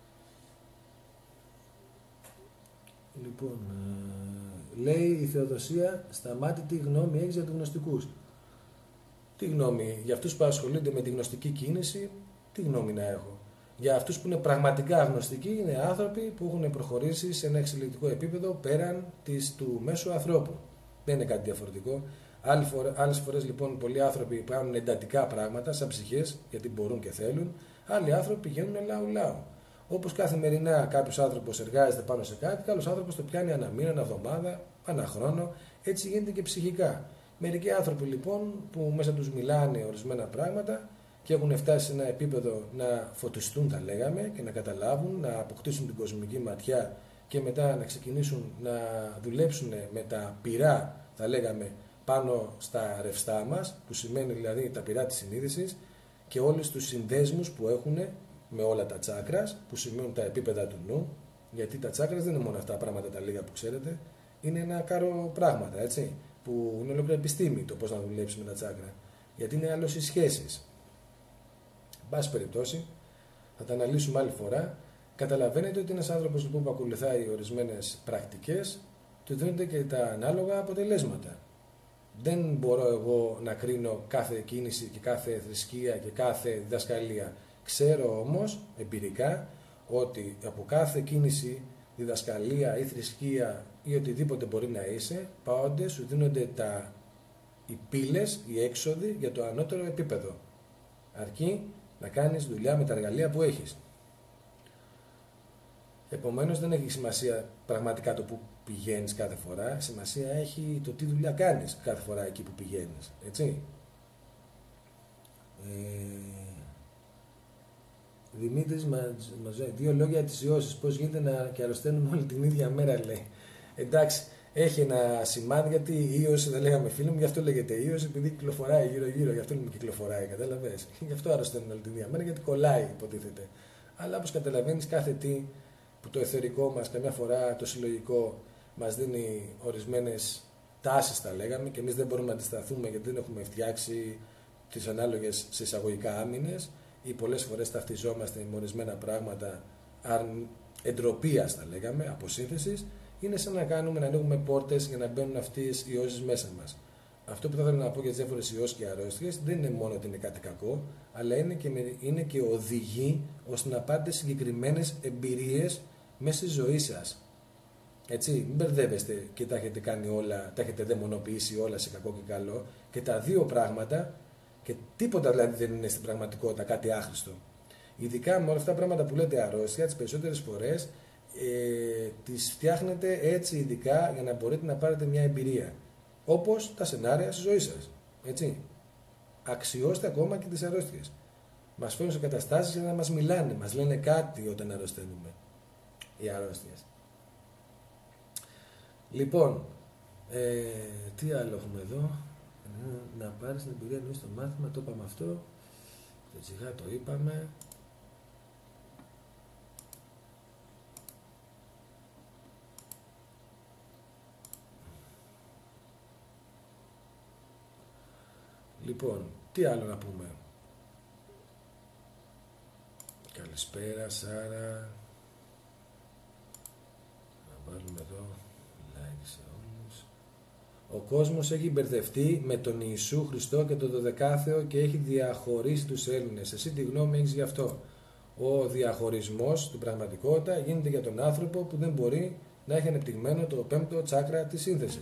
λοιπόν ε, λέει η Θεοδοσία, σταμάτη, τι γνώμη έχεις για τους γνωστικούς. Τι γνώμη, για αυτούς που ασχολούνται με τη γνωστική κίνηση, τι γνώμη να έχω. Για αυτούς που είναι πραγματικά γνωστικοί, είναι άνθρωποι που έχουν προχωρήσει σε ένα εξελικτικό επίπεδο πέραν της, του μέσου ανθρώπου. Δεν είναι κάτι διαφορετικό. Άλλες φορές λοιπόν πολλοί άνθρωποι κάνουν εντατικά πράγματα σαν ψυχές, γιατί μπορούν και θέλουν. Άλλοι άνθρωποι πηγαίνουν λαού-λαού. Όπως καθημερινά κάποιος άνθρωπος εργάζεται πάνω σε κάτι, άλλος άνθρωπος το πιάνει ένα μήνα, ένα εβδομάδα, ένα χρόνο. Έτσι γίνεται και ψυχικά. Μερικοί άνθρωποι λοιπόν που μέσα τους μιλάνε ορισμένα πράγματα και έχουν φτάσει σε ένα επίπεδο να φωτιστούν, τα λέγαμε, και να καταλάβουν, να αποκτήσουν την κοσμική ματιά και μετά να ξεκινήσουν να δουλέψουν με τα πυρά, τα λέγαμε, πάνω στα ρευστά μας, που σημαίνει δηλαδή τα πυρά της συνείδησης, και όλους τους συνδέσμους που έχουν με όλα τα τσάκρας, που σημαίνουν τα επίπεδα του νου, γιατί τα τσάκρας δεν είναι μόνο αυτά τα πράγματα τα λίγα που ξέρετε, είναι ένα κάρο πράγματα, έτσι, που είναι ολόκληρη επιστήμη το πώς να δουλέψει με τα τσάκρα, γιατί είναι άλλως οι σχέσεις. Εν πάση περιπτώσει, θα τα αναλύσουμε άλλη φορά. Καταλαβαίνετε ότι ένας άνθρωπος λοιπόν, που ακολουθάει ορισμένες πρακτικές, του δίνονται και τα ανάλογα αποτελέσματα. Δεν μπορώ εγώ να κρίνω κάθε κίνηση και κάθε θρησκεία και κάθε διδασκαλία. Ξέρω όμως εμπειρικά ότι από κάθε κίνηση, διδασκαλία ή θρησκεία ή οτιδήποτε μπορεί να είσαι, πάονται, σου δίνονται τα, οι πύλες, οι έξοδοι για το ανώτερο επίπεδο. Αρκεί να κάνεις δουλειά με τα εργαλεία που έχεις. Επομένως δεν έχει σημασία πραγματικά το που πηγαίνεις κάθε φορά, σημασία έχει το τι δουλειά κάνεις κάθε φορά εκεί που πηγαίνεις, έτσι. Ε, Δημήτρης Μαζέ, δύο λόγια για τις ιώσεις, πώς γίνεται να και αρρωσταίνουμε όλη την ίδια μέρα, λέει. Εντάξει, έχει ένα σημάδι, γιατί η ίωση, δεν λέγαμε φίλοι μου, γι' αυτό λέγεται ίωση, επειδή κυκλοφοράει γύρω-γύρω, γι' αυτό λέμε κυκλοφοράει, κατάλαβες. Γι' αυτό αρρωσταίνουν όλη τη διαμένα, γιατί κολλάει, υποτίθεται. Αλλά όπως καταλαβαίνεις, κάθε τι που το εθερικό μας, καμιά φορά το συλλογικό, μας δίνει ορισμένες τάσεις, τα λέγαμε, και εμείς δεν μπορούμε να αντισταθούμε γιατί δεν έχουμε φτιάξει τις ανάλογες σε εισαγωγικά άμυνες, ή πολλές φορές ταυτιζόμαστε με ορισμένα πράγματα εντροπίας, τα λέγαμε, αποσύνθεσης. Είναι σαν να κάνουμε να ανοίγουμε πόρτες για να μπαίνουν αυτές οι ιώσεις μέσα μας. Αυτό που θα ήθελα να πω για τις διάφορες ιώσεις και αρρώστιες δεν είναι μόνο ότι είναι κάτι κακό, αλλά είναι και, είναι και οδηγεί ώστε να πάτε συγκεκριμένες εμπειρίες μέσα στη ζωή σας. Έτσι, μην μπερδεύεστε και τα έχετε κάνει όλα, τα έχετε δαιμονοποιήσει όλα σε κακό και καλό, και τα δύο πράγματα, και τίποτα δηλαδή δεν είναι στην πραγματικότητα κάτι άχρηστο. Ειδικά με όλα αυτά τα πράγματα που λέτε αρρώστια, τις περισσότερες φορές ε, τις φτιάχνετε έτσι ειδικά για να μπορείτε να πάρετε μια εμπειρία. Όπως τα σενάρια στη ζωή σας. Έτσι. Αξιώστε ακόμα και τις αρρώστιες. Μας φέρνουν σε καταστάσεις για να μας μιλάνε, μας λένε κάτι όταν αρρωσταίνουμε. Οι αρρώστιες. Λοιπόν, ε, τι άλλο έχουμε εδώ. Να πάρεις την εμπειρία εννοείς στο μάθημα, το είπαμε αυτό. Το τσιγά το είπαμε. Λοιπόν, τι άλλο να πούμε. Καλησπέρα Σάρα. Να βάλουμε εδώ like σε όλους. Ο κόσμος έχει μπερδευτεί με τον Ιησού Χριστό και τον Δωδεκάθεο και έχει διαχωρίσει τους Έλληνες. Εσύ τι γνώμη έχεις γι' αυτό? Ο διαχωρισμός στην πραγματικότητα γίνεται για τον άνθρωπο που δεν μπορεί να έχει ανεπτυγμένο το πέμπτο τσάκρα της σύνθεσης.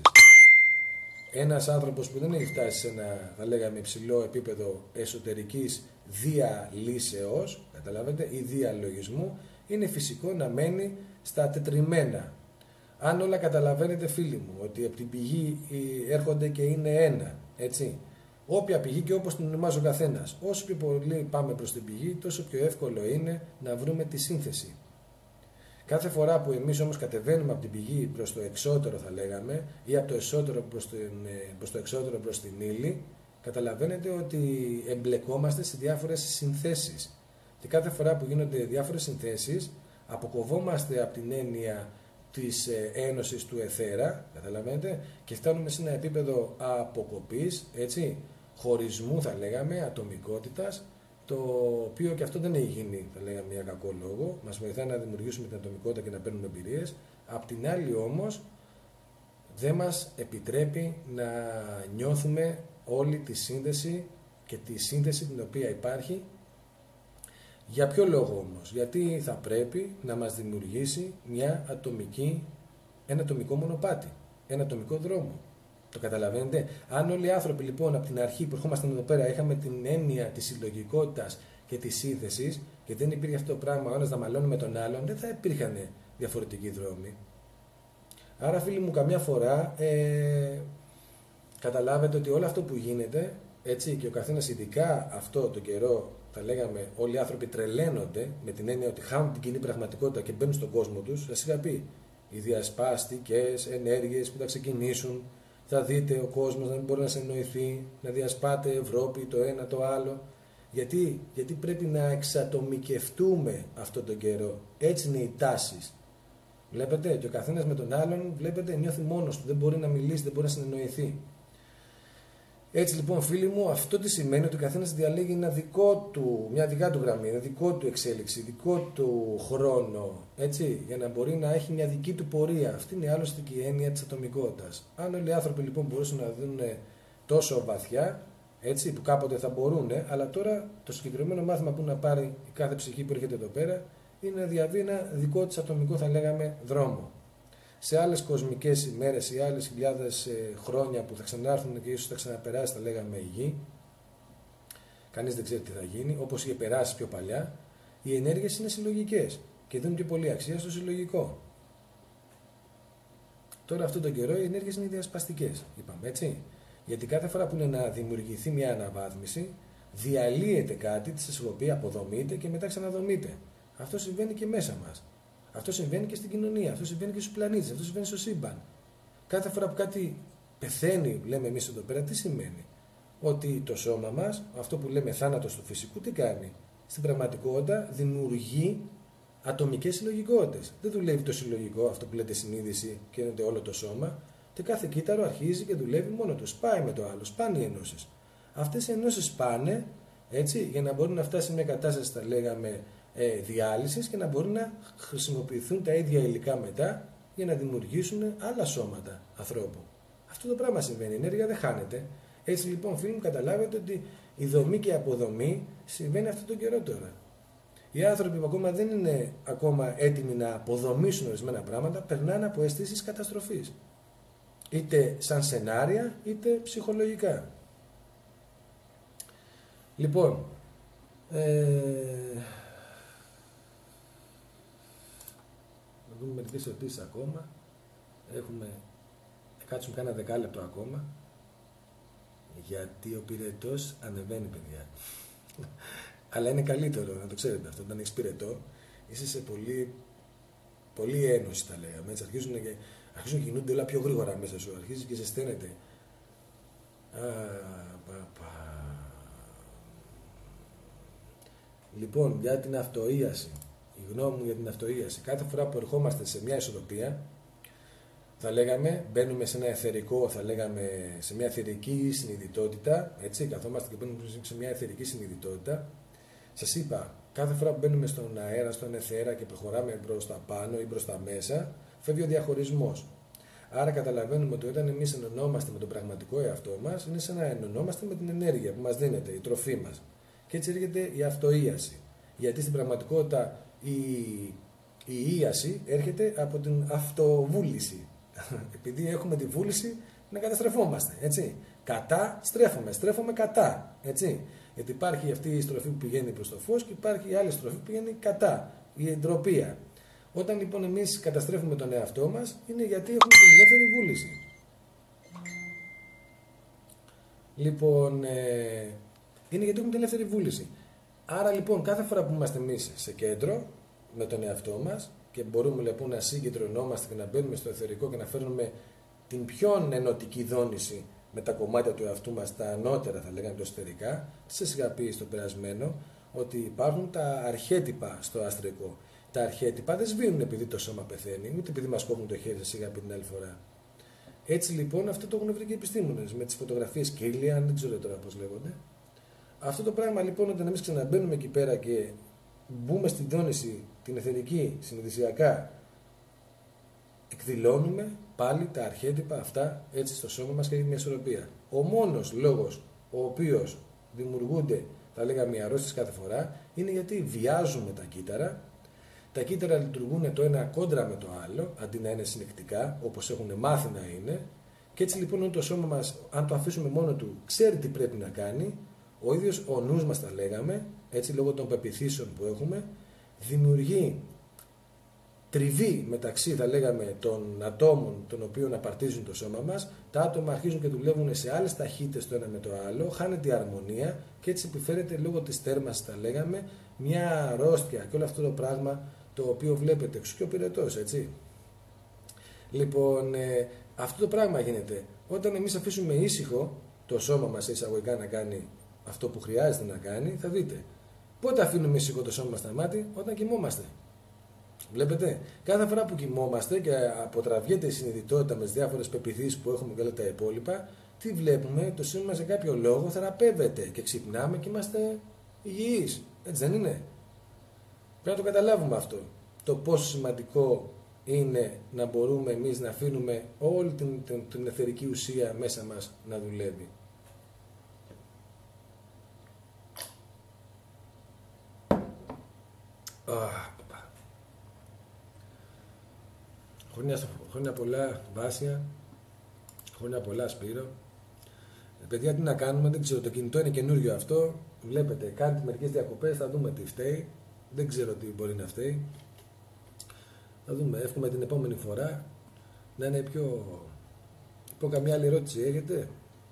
Ένας άνθρωπος που δεν έχει φτάσει σε ένα, θα λέγαμε, υψηλό επίπεδο εσωτερικής διαλύσεως, καταλάβετε, ή διαλογισμού, είναι φυσικό να μένει στα τετριμένα. Αν όλα καταλαβαίνετε, φίλοι μου, ότι από την πηγή έρχονται και είναι ένα, έτσι. Όποια πηγή και όπως την ονομάζει ο καθένας. Όσο πιο πολύ πάμε προς την πηγή, τόσο πιο εύκολο είναι να βρούμε τη σύνθεση. Κάθε φορά που εμείς όμως κατεβαίνουμε από την πηγή προς το εξώτερο, θα λέγαμε, ή από το εσωτερικό προς, προς το εξώτερο προς την ύλη, καταλαβαίνετε ότι εμπλεκόμαστε σε διάφορες συνθέσεις. Και κάθε φορά που γίνονται διάφορες συνθέσεις, αποκοβόμαστε από την έννοια της ένωσης του εθέρα, καταλαβαίνετε, και φτάνουμε σε ένα επίπεδο αποκοπής, έτσι, χωρισμού, θα λέγαμε, ατομικότητας, το οποίο και αυτό δεν έχει γίνει, θα λέγαμε, για κακό λόγο. Μας βοηθάει να δημιουργήσουμε την ατομικότητα και να παίρνουμε εμπειρίες. Απ' την άλλη όμως, δεν μας επιτρέπει να νιώθουμε όλη τη σύνδεση και τη σύνδεση την οποία υπάρχει. Για ποιο λόγο όμως? Γιατί θα πρέπει να μας δημιουργήσει μια ατομική, ένα ατομικό μονοπάτι, ένα ατομικό δρόμο. Το καταλαβαίνετε? Αν όλοι οι άνθρωποι λοιπόν από την αρχή που ερχόμασταν εδώ πέρα είχαμε την έννοια της συλλογικότητας και της σύνθεσης και δεν υπήρχε αυτό το πράγμα ο ένας να μαλώνει με τον άλλον, δεν θα υπήρχαν διαφορετικοί δρόμοι. Άρα, φίλοι μου, καμιά φορά ε, καταλάβετε ότι όλο αυτό που γίνεται, έτσι, και ο καθένας, ειδικά αυτό το καιρό, θα λέγαμε, όλοι οι άνθρωποι τρελαίνονται με την έννοια ότι χάνουν την κοινή πραγματικότητα και μπαίνουν στον κόσμο τους. Σας είχα πει, οι διασπαστικές ενέργειες που θα ξεκινήσουν, θα δείτε ο κόσμος να μην μπορεί να συνεννοηθεί, να διασπάται Ευρώπη, το ένα το άλλο. Γιατί, γιατί πρέπει να εξατομικευτούμε αυτόν τον καιρό. Έτσι είναι οι τάσεις. Βλέπετε, και ο καθένας με τον άλλον, βλέπετε, νιώθει μόνος του, δεν μπορεί να μιλήσει, δεν μπορεί να συνεννοηθεί. Έτσι λοιπόν, φίλοι μου, αυτό τι σημαίνει? Ότι ο καθένας διαλέγει ένα δικό του, μια δικά του γραμμή, ένα δικό του εξέλιξη, δικό του χρόνο, έτσι, για να μπορεί να έχει μια δική του πορεία. Αυτή είναι άλλωστε και η έννοια της ατομικότητας. Αν όλοι οι άνθρωποι λοιπόν μπορούσαν να δουν τόσο βαθιά, έτσι, που κάποτε θα μπορούν, αλλά τώρα το συγκεκριμένο μάθημα που να πάρει η κάθε ψυχή που έρχεται εδώ πέρα είναι να διαβεί ένα δικό της ατομικό, θα λέγαμε, δρόμο. Σε άλλες κοσμικές ημέρες ή άλλες χιλιάδες ε, χρόνια που θα ξανάρθουν και ίσως θα ξαναπεράσει, θα λέγαμε, η γη, κανείς δεν ξέρει τι θα γίνει, όπως είχε περάσει πιο παλιά, οι ενέργειες είναι συλλογικές και δίνουν πιο πολύ αξία στο συλλογικό. Τώρα αυτόν τον καιρό οι ενέργειες είναι διασπαστικές, είπαμε, έτσι. Γιατί κάθε φορά που είναι να δημιουργηθεί μια αναβάθμιση, διαλύεται κάτι, τη οποία αποδομείται και μετά ξαναδομείται. Αυτό συμβαίνει και μέσα μας. Αυτό συμβαίνει και στην κοινωνία, αυτό συμβαίνει και στους πλανήτες, αυτό συμβαίνει στο σύμπαν. κάθε φορά που κάτι πεθαίνει, λέμε εμείς εδώ πέρα, τι σημαίνει? Ότι το σώμα μας, αυτό που λέμε θάνατος του φυσικού, τι κάνει? Στην πραγματικότητα δημιουργεί ατομικές συλλογικότητες. Δεν δουλεύει το συλλογικό, αυτό που λέτε συνείδηση, και είναι όλο το σώμα, και κάθε κύτταρο αρχίζει και δουλεύει μόνο του. Σπάει με το άλλο, σπάνε οι ενώσεις. Αυτές οι ενώσεις σπάνε, έτσι, για να μπορούν να φτάσει σε μια κατάσταση, θα λέγαμε, ε, διάλυσης, και να μπορούν να χρησιμοποιηθούν τα ίδια υλικά μετά για να δημιουργήσουν άλλα σώματα ανθρώπου. Αυτό το πράγμα συμβαίνει. Η ενέργεια δεν χάνεται. Έτσι λοιπόν, φίλοι μου, καταλάβετε ότι η δομή και η αποδομή συμβαίνει αυτόν τον καιρό τώρα. Οι άνθρωποι που ακόμα δεν είναι ακόμα έτοιμοι να αποδομήσουν ορισμένα πράγματα, περνάνε από αισθήσεις καταστροφής. Είτε σαν σενάρια, είτε ψυχολογικά. Λοιπόν, ε... να δούμε μερικές ερωτήσεις ακόμα. Έχουμε, κάτσουμε κάνα δεκάλεπτο ακόμα. Γιατί ο πυρετός ανεβαίνει, παιδιά. Αλλά είναι καλύτερο, να το ξέρετε αυτό. Όταν έχεις πυρετό, είσαι σε πολύ, πολύ ένωση, τα λέγαμε. Έτσι, αρχίζουν, και, αρχίζουν και κινούνται όλα πιο γρήγορα μέσα σου. Αρχίζεις και ζεσταίνεται. Α, πα, πα. Λοιπόν, για την αυτοΐαση. Η γνώμη μου για την αυτοΐαση. Κάθε φορά που ερχόμαστε σε μια ισορροπία, θα λέγαμε, μπαίνουμε σε ένα εθερικό, θα λέγαμε, σε μια εθερική συνειδητότητα, έτσι, καθόμαστε και μπαίνουμε σε μια εθερική συνειδητότητα. Σας είπα, κάθε φορά που μπαίνουμε στον αέρα, στον εθέρα και προχωράμε προς τα πάνω ή προς τα μέσα, φεύγει ο διαχωρισμός. Άρα καταλαβαίνουμε ότι όταν εμείς ενωνόμαστε με τον πραγματικό εαυτό μας, είναι σαν να ενωνόμαστε με την ενέργεια που μας δίνεται, η τροφή μας. Και έτσι έρχεται η αυτοΐαση. Γιατί στην πραγματικότητα η, η ίαση έρχεται από την αυτοβούληση. Επειδή έχουμε τη βούληση να καταστρεφόμαστε, έτσι. Κατά στρέφουμε, στρέφουμε κατά, έτσι. Γιατί υπάρχει αυτή η στροφή που πηγαίνει προς το φως και υπάρχει η άλλη στροφή που πηγαίνει κατά, η εντροπία. Όταν λοιπόν εμείς καταστρέφουμε τον εαυτό μας, είναι γιατί έχουμε την ελεύθερη βούληση. Λοιπόν, ε, είναι γιατί έχουμε την ελεύθερη βούληση. Άρα λοιπόν κάθε φορά που είμαστε εμείς σε κέντρο με τον εαυτό μας και μπορούμε λοιπόν να συγκεντρωνόμαστε και να μπαίνουμε στο εθερικό και να φέρνουμε την πιο ενωτική δόνηση με τα κομμάτια του εαυτού μας, τα ανώτερα θα λέγαμε το εσωτερικά, τι σας είχα πει στο περασμένο, ότι υπάρχουν τα αρχέτυπα στο αστρικό. Τα αρχέτυπα δεν σβήνουν επειδή το σώμα πεθαίνει, ούτε επειδή μας κόβουν το χέρι, σας είχα πει την άλλη φορά. Έτσι λοιπόν αυτό το έχουν βρει και οι επιστήμονες με τις φωτογραφίες Κίλιαν, δεν ξέρω τώρα πώς λέγονται. Αυτό το πράγμα λοιπόν, όταν εμείς ξαναμπαίνουμε εκεί πέρα και μπούμε στην τόνιση την εθερική, συνειδησιακά, εκδηλώνουμε πάλι τα αρχέτυπα αυτά έτσι στο σώμα μας και έχει μια ισορροπία. Ο μόνος λόγος ο οποίος δημιουργούνται, θα λέγαμε, οι αρρώστιες κάθε φορά, είναι γιατί βιάζουμε τα κύτταρα. Τα κύτταρα λειτουργούν το ένα κόντρα με το άλλο, αντί να είναι συνεκτικά, όπως έχουν μάθει να είναι. Και έτσι λοιπόν το σώμα μας, αν το αφήσουμε μόνο του, ξέρει τι πρέπει να κάνει. Ο ίδιος ο νους μας, τα λέγαμε, έτσι λόγω των πεποιθήσεων που έχουμε, δημιουργεί τριβή μεταξύ, θα λέγαμε, των ατόμων των οποίων απαρτίζουν το σώμα μας. Τα άτομα αρχίζουν και δουλεύουν σε άλλες ταχύτητες το ένα με το άλλο, χάνεται η αρμονία και έτσι επιφέρεται λόγω της τέρμασης, τα λέγαμε, μια αρρώστια και όλο αυτό το πράγμα το οποίο βλέπετε, εξού και ο πυρετός, έτσι. Λοιπόν, ε, αυτό το πράγμα γίνεται όταν εμείς αφήσουμε ήσυχο το σώμα μας εισαγωγικά να κάνει αυτό που χρειάζεται να κάνει. Θα δείτε πότε αφήνουμε ήσυχο το σώμα μας στα μάτια, όταν κοιμόμαστε. Βλέπετε, κάθε φορά που κοιμόμαστε και αποτραβιέται η συνειδητότητα με τις διάφορες πεποιθήσεις που έχουμε και όλα τα υπόλοιπα, τι βλέπουμε? Το σώμα μας για κάποιο λόγο θεραπεύεται και ξυπνάμε και είμαστε υγιείς. Έτσι δεν είναι? Πρέπει να το καταλάβουμε αυτό. Το πόσο σημαντικό είναι να μπορούμε εμείς να αφήνουμε όλη την, την, την εθερική ουσία μέσα μας να δουλεύει. Oh. Χρόνια, χρόνια πολλά Βάσια, χρόνια πολλά Σπύρο. Ε, παιδιά, τι να κάνουμε, δεν ξέρω, το κινητό είναι καινούριο αυτό. Βλέπετε, κάνετε μερικές διακοπές, θα δούμε τι φταίει. Δεν ξέρω τι μπορεί να φταίει. Θα δούμε, εύχομαι την επόμενη φορά να είναι πιο... Πω καμιά άλλη ερώτηση έχετε?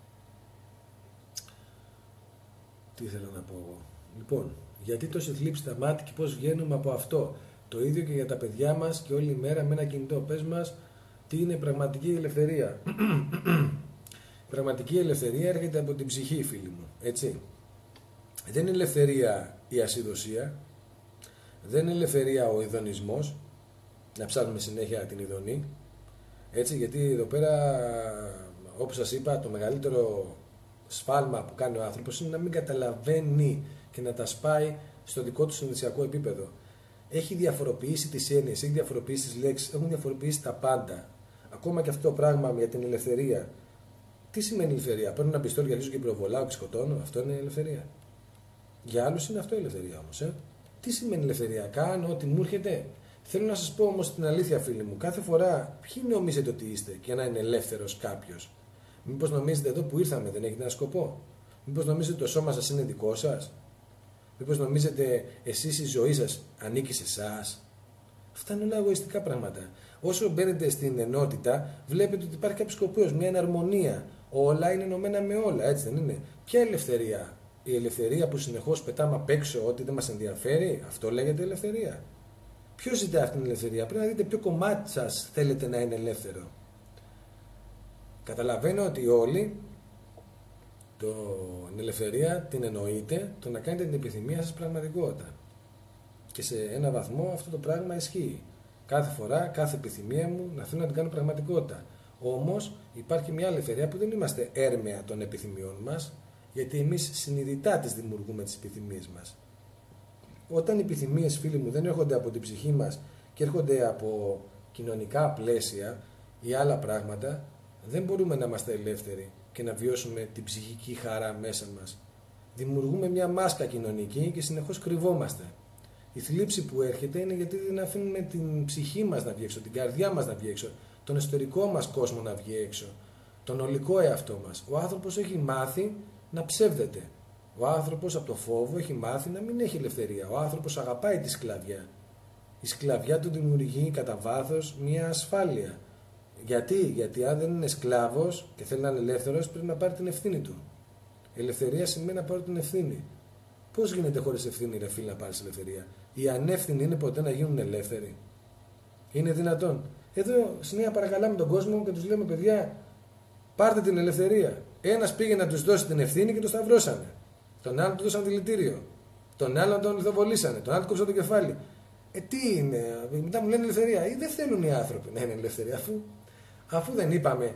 Τι θέλω να πω εγώ? Λοιπόν, γιατί τόση θλίψη στα μάτια και πώς βγαίνουμε από αυτό? Το ίδιο και για τα παιδιά μας και όλη η μέρα με ένα κινητό. Πες μας Τι είναι πραγματική ελευθερία? Η πραγματική ελευθερία έρχεται από την ψυχή, φίλοι μου. Έτσι. Δεν είναι ελευθερία η ασυδοσία, δεν είναι ελευθερία ο ειδονισμός, να ψάχνουμε συνέχεια την ειδονή. Έτσι, γιατί εδώ πέρα, όπως σας είπα, το μεγαλύτερο σφάλμα που κάνει ο άνθρωπος είναι να μην καταλαβαίνει και να τα σπάει στο δικό του συνειδησιακό επίπεδο. Έχει διαφοροποιήσει τις έννοιες, έχει διαφοροποιήσει τις λέξεις, έχουν διαφοροποιήσει τα πάντα. Ακόμα και αυτό το πράγμα για την ελευθερία. Τι σημαίνει ελευθερία? Παίρνω ένα πιστόλι και αρχίζω και πυροβολάω και σκοτώνω. Αυτό είναι ελευθερία? Για άλλους είναι αυτό η ελευθερία όμως. Ε? Τι σημαίνει ελευθερία? Κάνω ό,τι μου έρχεται. Θέλω να σας πω όμως την αλήθεια, φίλοι μου. Κάθε φορά, ποιοι νομίζετε ότι είστε για να είναι ελεύθερος κάποιος? Μήπως νομίζετε εδώ που ήρθαμε δεν έχετε ένα σκοπό? Μήπως νομίζετε το σώμα σας είναι δικό σας? Μήπως νομίζετε εσείς η ζωή σας ανήκει σε εσάς? Αυτά είναι όλα εγωιστικά πράγματα. Όσο μπαίνετε στην ενότητα, βλέπετε ότι υπάρχει κάποιο σκοπός, μια εναρμονία. Όλα είναι ενωμένα με όλα, έτσι δεν είναι? Ποια ελευθερία? Η ελευθερία που συνεχώς πετάμε απ' έξω ότι δεν μας ενδιαφέρει? Αυτό λέγεται ελευθερία? Ποιος ζητά αυτήν την ελευθερία? Πρέπει να δείτε ποιο κομμάτι σας θέλετε να είναι ελεύθερο. Καταλαβαίνω ότι όλοι την ελευθερία την εννοείτε το να κάνετε την επιθυμία σας πραγματικότητα. Και σε ένα βαθμό αυτό το πράγμα ισχύει. Κάθε φορά, κάθε επιθυμία μου να θέλω να την κάνω πραγματικότητα. Όμως υπάρχει μια ελευθερία που δεν είμαστε έρμεα των επιθυμιών μας, γιατί εμείς συνειδητά τις δημιουργούμε τις επιθυμίες μας. Όταν οι επιθυμίες, φίλοι μου, δεν έρχονται από την ψυχή μας και έρχονται από κοινωνικά πλαίσια ή άλλα πράγματα, δεν μπορούμε να είμαστε ελεύθεροι και να βιώσουμε την ψυχική χαρά μέσα μας. Δημιουργούμε μια μάσκα κοινωνική και συνεχώς κρυβόμαστε. Η θλίψη που έρχεται είναι γιατί δεν αφήνουμε την ψυχή μας να βγει έξω, την καρδιά μας να βγει έξω, τον εσωτερικό μας κόσμο να βγει έξω, τον ολικό εαυτό μας. Ο άνθρωπος έχει μάθει να ψεύδεται. Ο άνθρωπος από το φόβο έχει μάθει να μην έχει ελευθερία. Ο άνθρωπος αγαπάει τη σκλαβιά. Η σκλαβιά του δημιουργεί κατά βάθος μια ασφάλεια. Γιατί? Γιατί αν δεν είναι σκλάβος και θέλει να είναι ελεύθερος, πρέπει να πάρει την ευθύνη του. Ελευθερία σημαίνει να πάρει την ευθύνη. Πώς γίνεται χωρίς ευθύνη, ρε φίλε, να πάρεις ελευθερία? Οι ανεύθυνοι είναι ποτέ να γίνουν ελεύθεροι? Είναι δυνατόν? Εδώ συνέχεια παρακαλάμε τον κόσμο και τους λέμε, παιδιά, πάρτε την ελευθερία. Ένας πήγε να τους δώσει την ευθύνη και το σταυρώσανε. Τον άλλον του δώσαν δηλητήριο. Τον άλλον τον λιθοβολήσανε. Τον άλλον κόψαν το κεφάλι. Ε, τι είναι? Μετά μου λένε ελευθερία. Ή δεν θέλουν οι άνθρωποι να είναι ελευθερία, αφού, αφού δεν είπαμε.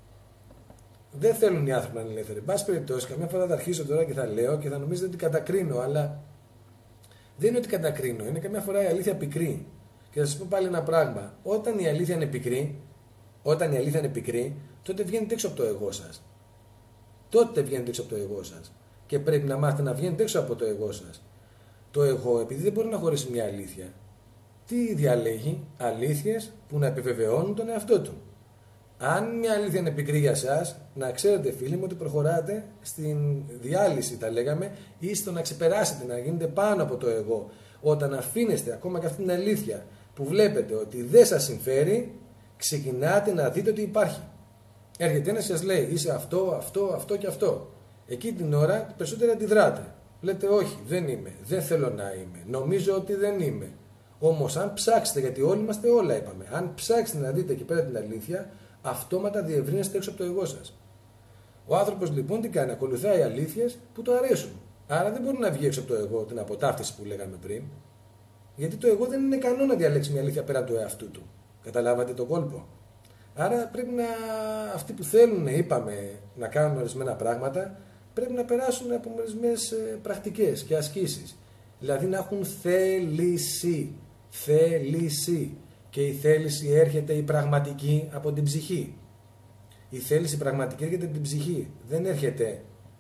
Δεν θέλουν οι άνθρωποι να είναι ελεύθεροι. Εν πάση περιπτώσει, καμιά φορά θα αρχίσω τώρα και θα λέω και θα νομίζετε ότι κατακρίνω, αλλά δεν είναι ότι κατακρίνω. Είναι καμιά φορά η αλήθεια πικρή. Και θα σας πω πάλι ένα πράγμα. Όταν η αλήθεια είναι πικρή, όταν η αλήθεια είναι πικρή, τότε βγαίνετε έξω από το εγώ σας. Τότε βγαίνετε έξω από το εγώ σας. Και πρέπει να μάθετε να βγαίνετε έξω από το εγώ σας. Το εγώ, επειδή δεν μπορεί να χωρίσει μια αλήθεια, τι διαλέγει? Αλήθειες που να επιβεβαιώνουν τον εαυτό του. Αν μια αλήθεια είναι πικρή για σας, να ξέρετε, φίλοι μου, ότι προχωράτε στην διάλυση, τα λέγαμε, ή στο να ξεπεράσετε, να γίνετε πάνω από το εγώ. Όταν αφήνεστε ακόμα και αυτή την αλήθεια που βλέπετε ότι δεν σας συμφέρει, ξεκινάτε να δείτε ότι υπάρχει. Έρχεται ένας και σας λέει, είσαι αυτό, αυτό, αυτό και αυτό. Εκεί την ώρα περισσότερο αντιδράτε. Λέτε, όχι, δεν είμαι, δεν θέλω να είμαι, νομίζω ότι δεν είμαι. Όμως αν ψάξετε, γιατί όλοι είμαστε όλα είπαμε, αν ψάξετε να δείτε εκεί πέρα την αλήθεια, αυτόματα διευρύνεστε έξω από το εγώ σας. Ο άνθρωπος λοιπόν τι κάνει? Ακολουθάει αλήθειες που του αρέσουν. Άρα δεν μπορεί να βγει έξω από το εγώ, την αποτάφτιση που λέγαμε πριν. Γιατί το εγώ δεν είναι ικανό να διαλέξει μια αλήθεια πέραν του εαυτού του. Καταλάβατε τον κόλπο? Άρα πρέπει να, αυτοί που θέλουν, είπαμε, να κάνουν ορισμένα πράγματα, πρέπει να περάσουν από ορισμένες πρακτικές και ασκήσεις. Δηλαδή να έχουν θέληση. Θέληση. Και η θέληση έρχεται η πραγματική από την ψυχή. Η θέληση πραγματική έρχεται από την ψυχή. Δεν έρχεται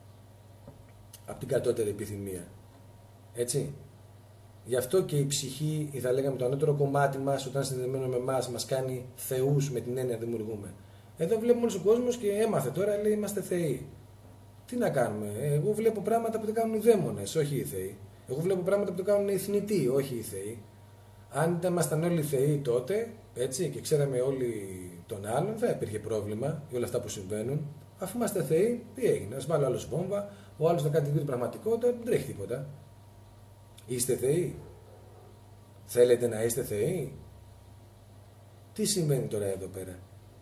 από την κατώτερη επιθυμία. Έτσι. Γι' αυτό και η ψυχή, ή θα λέγαμε το ανώτερο κομμάτι μας, όταν συνδεδεμένο με εμάς, μας κάνει θεούς με την έννοια δημιουργούμε. Εδώ βλέπουμε όλος ο κόσμος και έμαθε τώρα, λέει είμαστε θεοί. Τι να κάνουμε? Εγώ βλέπω πράγματα που δεν κάνουν οι δαίμονες, όχι οι θεοί. Εγώ βλέπω πράγματα που το κάνουν οι θνητοί, όχι οι θεοί. Αν ήμασταν όλοι θεοί τότε, έτσι, και ξέραμε όλοι τον άλλον, δεν υπήρχε πρόβλημα για όλα αυτά που συμβαίνουν. Αφού είμαστε θεοί, τι έγινε? Ας βάλω άλλο βόμβα, ο άλλος να κάνει την πραγματικότητα, δεν τρέχει τίποτα. Είστε θεοί? Θέλετε να είστε θεοί? Τι συμβαίνει τώρα εδώ πέρα?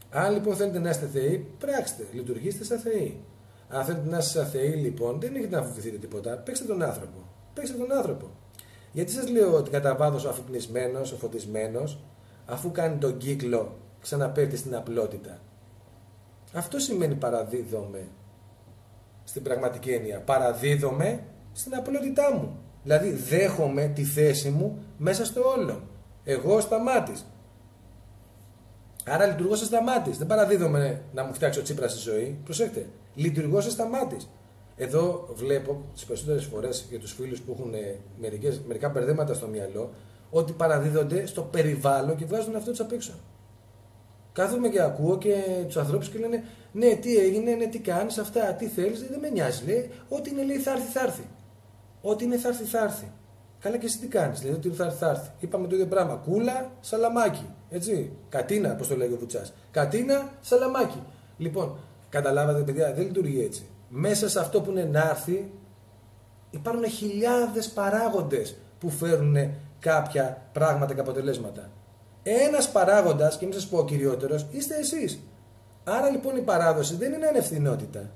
Αν λοιπόν θέλετε να είστε θεοί, πράξτε, λειτουργήστε σαν θεοί. Αν θέλετε να είστε σαν θεοί, λοιπόν, δεν έχετε να φοβηθείτε τίποτα. Παίξτε τον άνθρωπο. Παίξτε τον άνθρωπο. Γιατί σας λέω ότι κατά βάθος ο αφυπνισμένος, ο φωτισμένος, αφού κάνει τον κύκλο, ξαναπέφτει στην απλότητα. Αυτό σημαίνει παραδίδομαι στην πραγματική έννοια. Παραδίδομαι στην απλότητά μου. Δηλαδή δέχομαι τη θέση μου μέσα στο όλο. Εγώ ο Σταμάτης. Άρα λειτουργώ σε Σταμάτης. Δεν παραδίδομαι να μου φτιάξει ο Τσίπρας στη ζωή. Προσέχτε. Λειτουργώ σε Σταμάτης. Εδώ βλέπω τις περισσότερες φορές για τους φίλους που έχουν μερικές, μερικά μπερδέματα στο μυαλό ότι παραδίδονται στο περιβάλλον και βγάζουν αυτό τους απ' έξω. Κάθομαι και ακούω και τους ανθρώπους και λένε ναι, τι έγινε, ναι, τι κάνεις, αυτά, τι θέλεις, δεν με νοιάζει. Λέει, ό,τι είναι, λέει, θα έρθει, θα έρθει. Ό,τι είναι, θα έρθει, θα έρθει. Καλά, και εσύ τι κάνεις, λέει, ότι θα έρθει, θα έρθει. Είπαμε το ίδιο πράγμα. Κούλα, σαλαμάκι. Έτσι. Κατίνα, πώς το λέει ο Βουτσάς. Κατίνα, σαλαμάκι. Λοιπόν, καταλάβατε, παιδιά, δεν λειτουργεί έτσι. Μέσα σε αυτό που είναι να έρθει, υπάρχουν χιλιάδες παράγοντες που φέρουν κάποια πράγματα και αποτελέσματα. Ένας παράγοντας, και μην σας πω ο κυριότερος, είστε εσείς. Άρα λοιπόν η παράδοση δεν είναι ανευθυνότητα.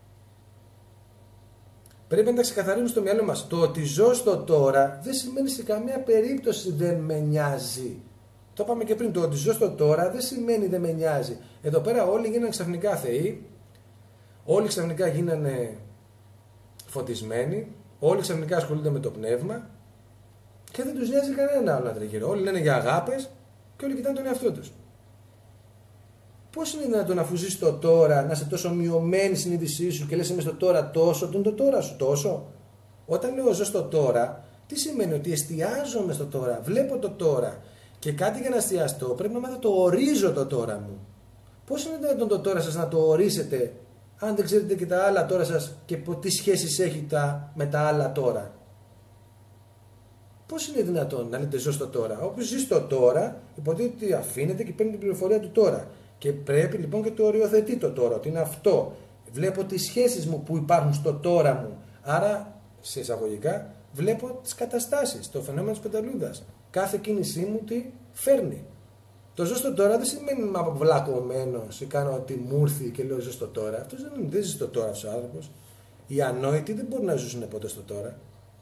Πρέπει να τα ξεκαθαρίσουμε στο μυαλό μας. Το ότι ζω στο τώρα δεν σημαίνει σε καμία περίπτωση δεν με νοιάζει. Το είπαμε και πριν, το ότι ζω στο τώρα δεν σημαίνει δεν με νοιάζει. Εδώ πέρα όλοι γίνανε ξαφνικά θεοί, όλοι ξαφνικά γίνανε φωτισμένοι, όλοι ξαφνικά ασχολούνται με το πνεύμα και δεν τους νοιάζει κανένα άλλο τριγύρω. Όλοι λένε για αγάπες και όλοι κοιτάνε τον εαυτό τους. Πώς είναι δυνατόν αφού ζεις το τώρα να είσαι τόσο μειωμένη συνείδησή σου και λες είμαι στο τώρα τόσο, τι είναι το τώρα σου τόσο. Όταν λέω ζω στο τώρα, τι σημαίνει? Ότι εστιάζομαι στο τώρα, βλέπω το τώρα και κάτι για να εστιαστώ πρέπει να μάθω το ορίζω το τώρα μου. Πώς είναι δυνατόν το τώρα σας να το ορίσετε αν δεν ξέρετε και τα άλλα τώρα σας και τι σχέσεις έχει τα, με τα άλλα τώρα? Πώς είναι δυνατόν να λέτε ζω στο τώρα? Όποιος ζει στο τώρα υποτίθεται ότι αφήνεται και παίρνει την πληροφορία του τώρα. Και πρέπει λοιπόν και το οριοθετεί το τώρα, ότι είναι αυτό. Βλέπω τις σχέσεις μου που υπάρχουν στο τώρα μου. Άρα, σε εισαγωγικά, βλέπω τις καταστάσεις, το φαινόμενο της πεταλούδας. Κάθε κίνησή μου τι φέρνει. Το ζω στο τώρα δεν σημαίνει είμαι αποβλακωμένος ή κάνω ότι μου ήρθε και λέω ζω στο τώρα. Αυτό δεν, δεν ζει στο τώρα αυτός ο άνθρωπος. Οι ανόητοι δεν μπορούν να ζήσουν ποτέ στο τώρα.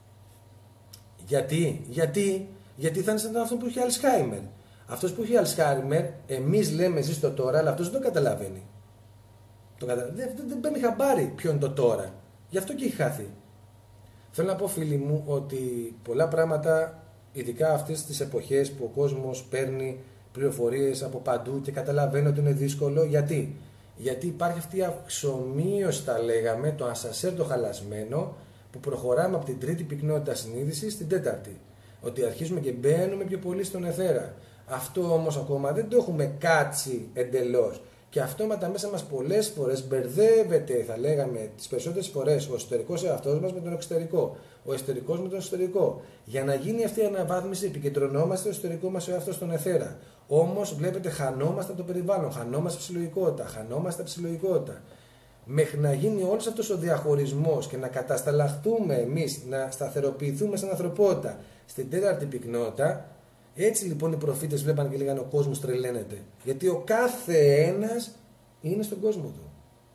Γιατί, γιατί, γιατί θα είναι σαν αυτό που έχει Αλσχάιμερ. Αυτός που έχει Αλσχάιμερ, εμείς λέμε ζει στο τώρα, αλλά αυτός δεν το καταλαβαίνει. Το κατα... Δεν, δεν, δεν παίρνει χαμπάρι ποιο είναι το τώρα. Γι' αυτό και έχει χάθει. Θέλω να πω, φίλοι μου, ότι πολλά πράγματα, ειδικά αυτές τις εποχές που ο κόσμος παίρνει πληροφορίες από παντού και καταλαβαίνει ότι είναι δύσκολο. Γιατί? Γιατί υπάρχει αυτή η αυξομοίωση, τα λέγαμε, το ασανσέρ το χαλασμένο, που προχωράμε από την τρίτη πυκνότητα συνείδησης στην τέταρτη. Ότι αρχίζουμε και μπαίνουμε πιο πολύ στον εθέρα. Αυτό όμως ακόμα δεν το έχουμε κάτσει εντελώς. Και αυτόματα μέσα μας πολλές φορές μπερδεύεται, θα λέγαμε, τις περισσότερες φορές ο εσωτερικός εαυτός μας με τον εξωτερικό. Ο εσωτερικός με τον εσωτερικό. Για να γίνει αυτή η αναβάθμιση, επικεντρωνόμαστε στο εσωτερικό μας εαυτό στον εθέρα. Όμως, βλέπετε, χανόμαστε από το περιβάλλον, χανόμαστε ψηλογικότητα, χανόμαστε ψηλογικότητα. Μέχρι να γίνει όλος αυτός ο διαχωρισμός και να κατασταλαχθούμε εμείς, να σταθεροποιηθούμε σαν ανθρωπότητα στην τέταρτη πυκνότητα. Έτσι λοιπόν οι προφήτες βλέπαν και λέγανε ο κόσμος τρελαίνεται. Γιατί ο κάθε ένας είναι στον κόσμο του.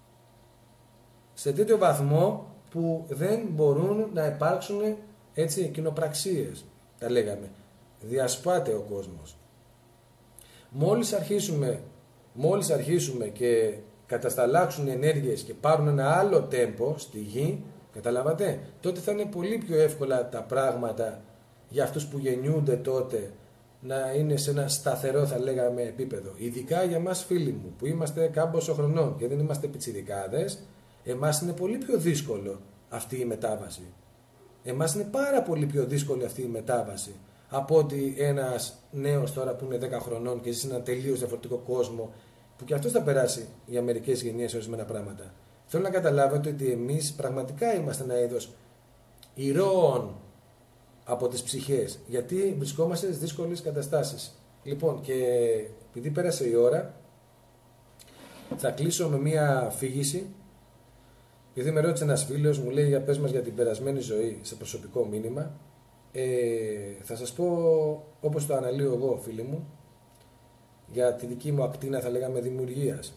Σε τέτοιο βαθμό που δεν μπορούν να υπάρξουν έτσι κοινοπραξίες. Τα λέγαμε. Διασπάται ο κόσμος. Μόλις αρχίσουμε, μόλις αρχίσουμε και κατασταλάξουν οι ενέργειες και πάρουν ένα άλλο τέμπο στη γη, καταλάβατε, τότε θα είναι πολύ πιο εύκολα τα πράγματα για αυτούς που γεννιούνται τότε να είναι σε ένα σταθερό, θα λέγαμε, επίπεδο. Ειδικά για μας, φίλοι μου, που είμαστε κάμποσο χρονών και δεν είμαστε πιτσιρικάδες, εμάς είναι πολύ πιο δύσκολο αυτή η μετάβαση. Εμάς είναι πάρα πολύ πιο δύσκολη αυτή η μετάβαση από ότι ένας νέος τώρα που είναι δέκα χρονών και ζει σε ένα τελείως διαφορετικό κόσμο, που και αυτός θα περάσει για μερικές γενιές ορισμένα πράγματα. Θέλω να καταλάβετε ότι εμείς πραγματικά είμαστε ένα είδος ηρώων από τις ψυχές, γιατί βρισκόμαστε στις δύσκολες καταστάσεις. Λοιπόν, και επειδή πέρασε η ώρα, θα κλείσω με μία αφήγηση. Επειδή με ρώτησε ένας φίλος, μου λέει για πες μας για την περασμένη ζωή σε προσωπικό μήνυμα. Ε, θα σας πω όπως το αναλύω εγώ, φίλοι μου. για τη δική μου ακτίνα, θα λέγαμε, δημιουργίας.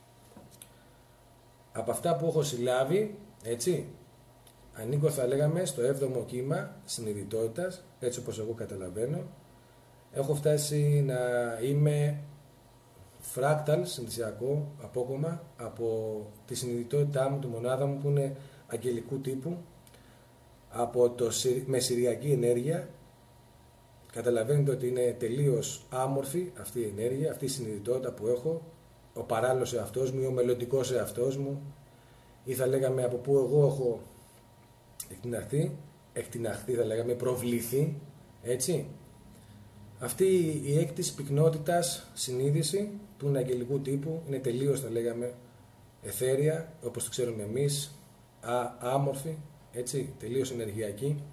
Από αυτά που έχω συλλάβει, έτσι, ανήκω, θα λέγαμε, στο έβδομο κύμα συνειδητότητας, έτσι όπως εγώ καταλαβαίνω. Έχω φτάσει να είμαι φράκταλ, συνδυσιακό απόκομμα από τη συνειδητότητά μου, τη μονάδα μου που είναι αγγελικού τύπου, από το, με συριακή ενέργεια. Καταλαβαίνετε ότι είναι τελείως άμορφη αυτή η ενέργεια, αυτή η συνειδητότητα που έχω, ο παράλληλος εαυτός μου ή ο μελλοντικός εαυτός μου, ή θα λέγαμε από πού εγώ έχω εκτιναχθεί, εκτιναχθεί θα λέγαμε, προβληθεί, έτσι. Αυτή η έκτης πυκνότητας συνείδηση που είναι αγγελικού τύπου, είναι τελείως, θα λέγαμε, αιθέρια, όπως το ξέρουμε εμείς, α, άμορφη, έτσι, τελείως ενεργειακή.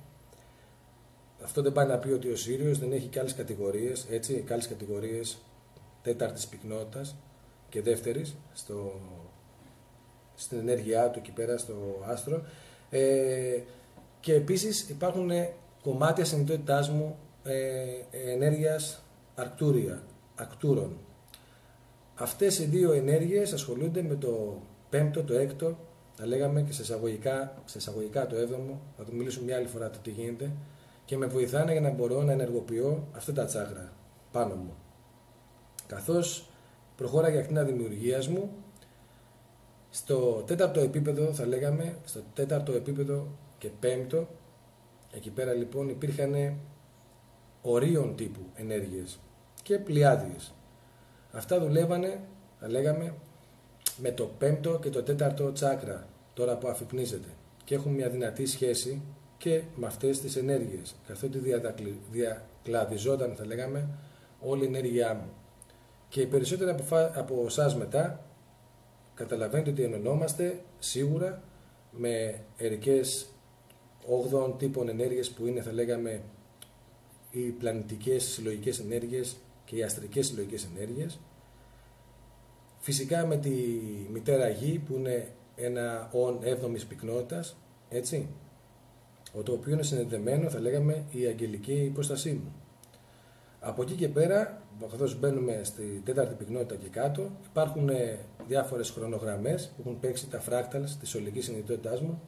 Αυτό δεν πάει να πει ότι ο Σύριος δεν έχει και άλλες κατηγορίες, έτσι, και άλλες κατηγορίες τέταρτης πυκνότητας και δεύτερης στο, στην ενέργειά του εκεί πέρα στο άστρο. Ε, και επίσης υπάρχουν κομμάτια συνειδητότητάς μου ε, ενέργειας αρκτούρια, αρκτούρων. Αυτές οι δύο ενέργειες ασχολούνται με το πέμπτο, το έκτο, τα λέγαμε, και σε εισαγωγικά, σε εισαγωγικά το έβδομο, θα το μιλήσουμε μια άλλη φορά το τι γίνεται, και με βοηθάνε για να μπορώ να ενεργοποιώ αυτά τα τσάκρα πάνω μου. Καθώς προχώραγε η ακτίνα δημιουργίας μου, στο τέταρτο επίπεδο, θα λέγαμε, στο τέταρτο επίπεδο και πέμπτο, εκεί πέρα λοιπόν υπήρχαν ορίων τύπου ενέργειες και πλειάδιες. Αυτά δουλεύανε, θα λέγαμε, με το πέμπτο και το τέταρτο τσάκρα, τώρα που αφυπνίζεται, και έχουν μια δυνατή σχέση και με αυτές τις ενέργειες, καθότι διακλαδιζόταν, θα λέγαμε, όλη η ενέργειά μου. Και οι περισσότεροι από εσάς μετά καταλαβαίνετε ότι ενωνόμαστε σίγουρα με ερικές όγδοων τύπων ενέργειες που είναι, θα λέγαμε, οι πλανητικές συλλογικές ενέργειες και οι αστρικές συλλογικές ενέργειες. Φυσικά με τη μητέρα γη που είναι ένα ον έβδομης πυκνότητας, έτσι, το οποίο είναι συνδεδεμένο, θα λέγαμε, η αγγελική υπόστασή μου. Από εκεί και πέρα, καθώς μπαίνουμε στη τέταρτη πυκνότητα και κάτω, υπάρχουν διάφορες χρονογραμμές που έχουν παίξει τα φράκταλς της ολικής συνειδητότητάς μου.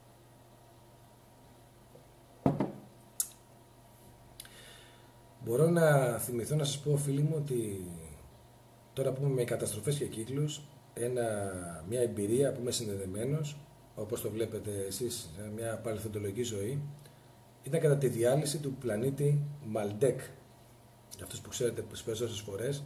Μπορώ να θυμηθώ να σας πω, φίλοι μου, ότι τώρα που είμαι με καταστροφές και κύκλους, ένα, μια εμπειρία που είμαι συνδεδεμένος, όπως το βλέπετε εσείς, σε μια παρελθοντολογική ζωή, ήταν κατά τη διάλυση του πλανήτη Μαλντέκ. Για αυτούς που ξέρετε τις περισσότερες φορές,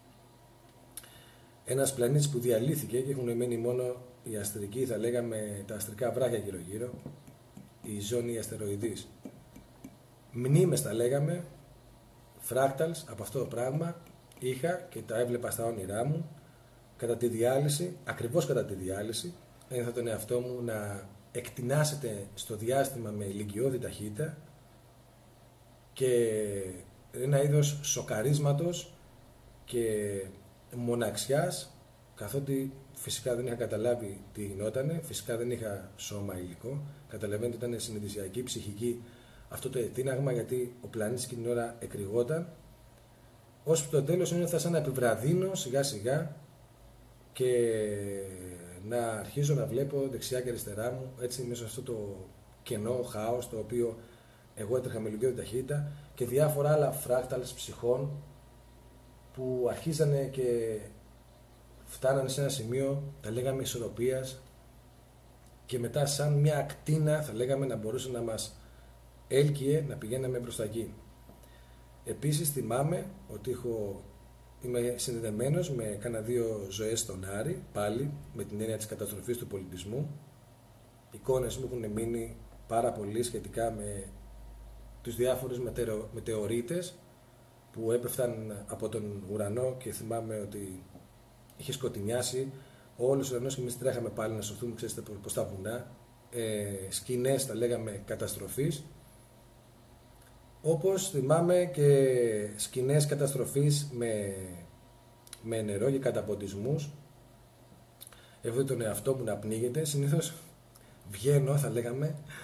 ένας πλανήτης που διαλύθηκε και έχουν μένει μόνο οι αστρικοί, θα λέγαμε, τα αστρικά βράχια γύρω γύρω, η ζώνη αστεροειδής. Μνήμες, θα λέγαμε, φράκταλς από αυτό το πράγμα είχα και τα έβλεπα στα όνειρά μου κατά τη διάλυση, ακριβώς κατά τη διάλυση. Ένιωθα τον εαυτό μου να εκτινάσεται στο διάστημα με ηλικιώδη ταχύτητα και ένα είδος σοκαρίσματος και μοναξιάς, καθότι φυσικά δεν είχα καταλάβει τι γινότανε, φυσικά δεν είχα σώμα υλικό, καταλαβαίνετε ήταν συνειδησιακή, ψυχική αυτό το ετίναγμα, γιατί ο πλανήτης εκείνη την ώρα εκρηγόταν, ώσπου το τέλος ένιωθα σαν να επιβραδύνω σιγά σιγά και να αρχίζω να βλέπω δεξιά και αριστερά μου, έτσι μέσα σε αυτό το κενό χάος το οποίο εγώ έτρεχα με ηλικιώδη ταχύτητα, και διάφορα άλλα φράκταλς ψυχών που αρχίζανε και φτάνανε σε ένα σημείο, τα λέγαμε, ισορροπίας, και μετά σαν μια ακτίνα, θα λέγαμε, να μπορούσε να μας έλκυε να πηγαίναμε προς τα εκεί. Επίσης θυμάμαι ότι έχω, είμαι συνδεδεμένος με κάνα δύο ζωές στον Άρη, πάλι με την έννοια της καταστροφής του πολιτισμού. Εικόνες μου έχουν μείνει πάρα πολύ σχετικά με τους διάφορους μετεω, μετεωρίτες που έπεφταν από τον ουρανό, και θυμάμαι ότι είχε σκοτεινιάσει όλος ο ουρανός και εμείς τρέχαμε πάλι να σωθούμε, ξέρετε, προς τα βουνά, ε, σκηνές, θα λέγαμε, καταστροφής. Όπως θυμάμαι και σκηνές καταστροφής με, με νερό και καταποντισμούς. Έχω δει τον εαυτό μου να πνίγεται. Συνήθως βγαίνω, θα λέγαμε,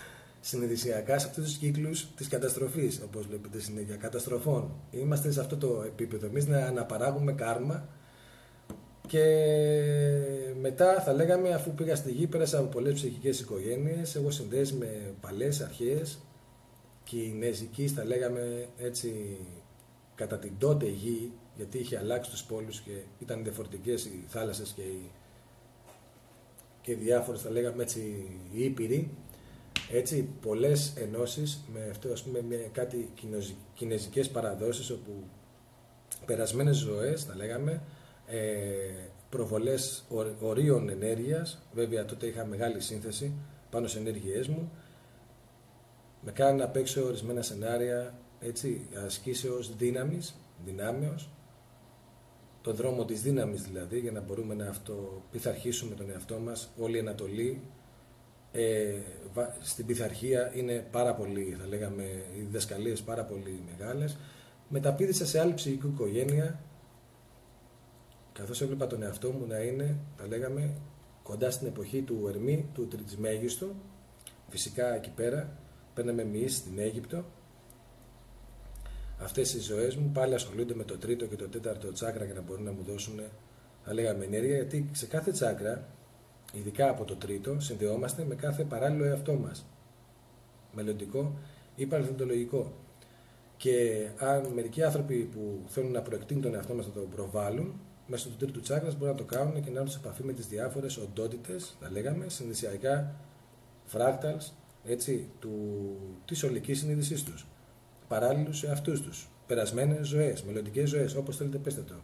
συνειδησιακά σε αυτούς τους κύκλους της καταστροφής, όπως βλέπετε συνέχεια, καταστροφών. Είμαστε σε αυτό το επίπεδο. Εμείς να αναπαράγουμε κάρμα και μετά θα λέγαμε, αφού πήγα στη γη, πέρασα από πολλές ψυχικές οικογένειες, έχω συνδέσει με παλές αρχαίες κινέζικης, θα λέγαμε έτσι, κατά την τότε γη, γιατί είχε αλλάξει τους πόλους και ήταν διαφορετικές οι θάλασσες και οι, και διάφορες, θα λέγαμε έτσι, οι ήπειροι. Έτσι, πολλές ενώσεις με αυτό, ας πούμε, με κάτι κινέζικες παραδόσεις, όπου περασμένες ζωές, θα λέγαμε, ε, προβολές ορίων ενέργειας. Βέβαια τότε είχα μεγάλη σύνθεση πάνω σε ενέργειές μου, με κάνουν να παίξω ορισμένα σενάρια, έτσι, ασκήσεως δύναμης, δυνάμεως, τον δρόμο της δύναμης δηλαδή, για να μπορούμε να αυτοπειθαρχήσουμε τον εαυτό μας. Όλη η Ανατολή ε, στην πειθαρχία είναι πάρα πολύ, θα λέγαμε, οι διδασκαλίες πάρα πολύ μεγάλες. Μεταπήδησα σε άλλη ψυχική οικογένεια, καθώς έβλεπα τον εαυτό μου να είναι, θα λέγαμε, κοντά στην εποχή του Ερμή, του Τριτσμέγιστου. Φυσικά εκεί πέρα παίρναμε μυείς στην Αίγυπτο. Αυτές οι ζωές μου πάλι ασχολούνται με το τρίτο και το τέταρτο τσάκρα για να μπορούν να μου δώσουν, θα λέγαμε, ενέργεια, γιατί σε κάθε τσάκρα, ειδικά από το τρίτο, συνδεόμαστε με κάθε παράλληλο εαυτό μας, μελλοντικό ή παρελθοντολογικό. Και αν μερικοί άνθρωποι που θέλουν να προεκτείνουν τον εαυτό μας να τον προβάλλουν, μέσω του τρίτου τσάκρας μπορούν να το κάνουν και να έρθουν σε επαφή με τις διάφορες οντότητες, θα λέγαμε, συνδυσιακά fractals, έτσι, του, της ολικής συνείδησής τους. Παράλληλους σε αυτούς τους. Περασμένες ζωές, μελλοντικές ζωές, όπως θέλετε πέστε το.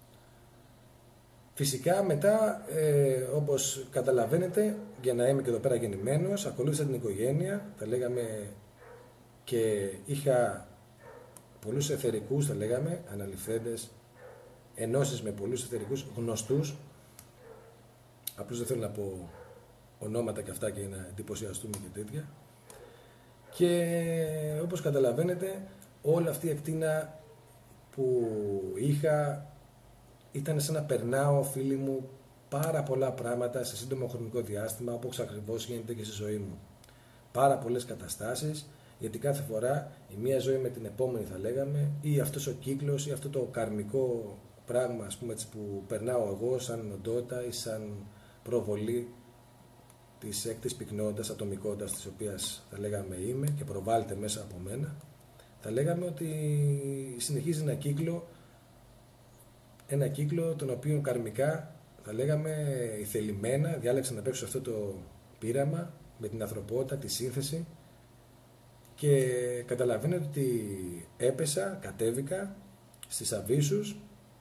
Φυσικά μετά, ε, όπως καταλαβαίνετε, για να είμαι και εδώ πέρα γεννημένος, ακολούθησα την οικογένεια, θα λέγαμε, και είχα πολλούς εθερικούς, θα λέγαμε, αναληφθέντες, ενώσεις με πολλούς εθερικούς γνωστούς. Απλώς δεν θέλω να πω ονόματα και αυτά και να εντυπωσιαστούμε και τέτοια. Και όπως καταλαβαίνετε, όλη αυτή η εκτίνα που είχα ήταν σαν να περνάω, φίλοι μου, πάρα πολλά πράγματα σε σύντομο χρονικό διάστημα, όπως ακριβώς γίνεται και στη ζωή μου. Πάρα πολλές καταστάσεις, γιατί κάθε φορά η μία ζωή με την επόμενη, θα λέγαμε, ή αυτός ο κύκλος ή αυτό το καρμικό πράγμα, ας πούμε, έτσι, που περνάω εγώ σαν οντότητα ή σαν προβολή της έκτης πυκνότητας, ατομικότητας, της οποίας, θα λέγαμε, είμαι και προβάλλεται μέσα από μένα, θα λέγαμε ότι συνεχίζει ένα κύκλο, ένα κύκλο τον οποίο καρμικά, θα λέγαμε, ηθελημένα διάλεξα να παίξω αυτό το πείραμα με την ανθρωπότητα, τη σύνθεση, και καταλαβαίνετε ότι έπεσα, κατέβηκα στις αβύσσους.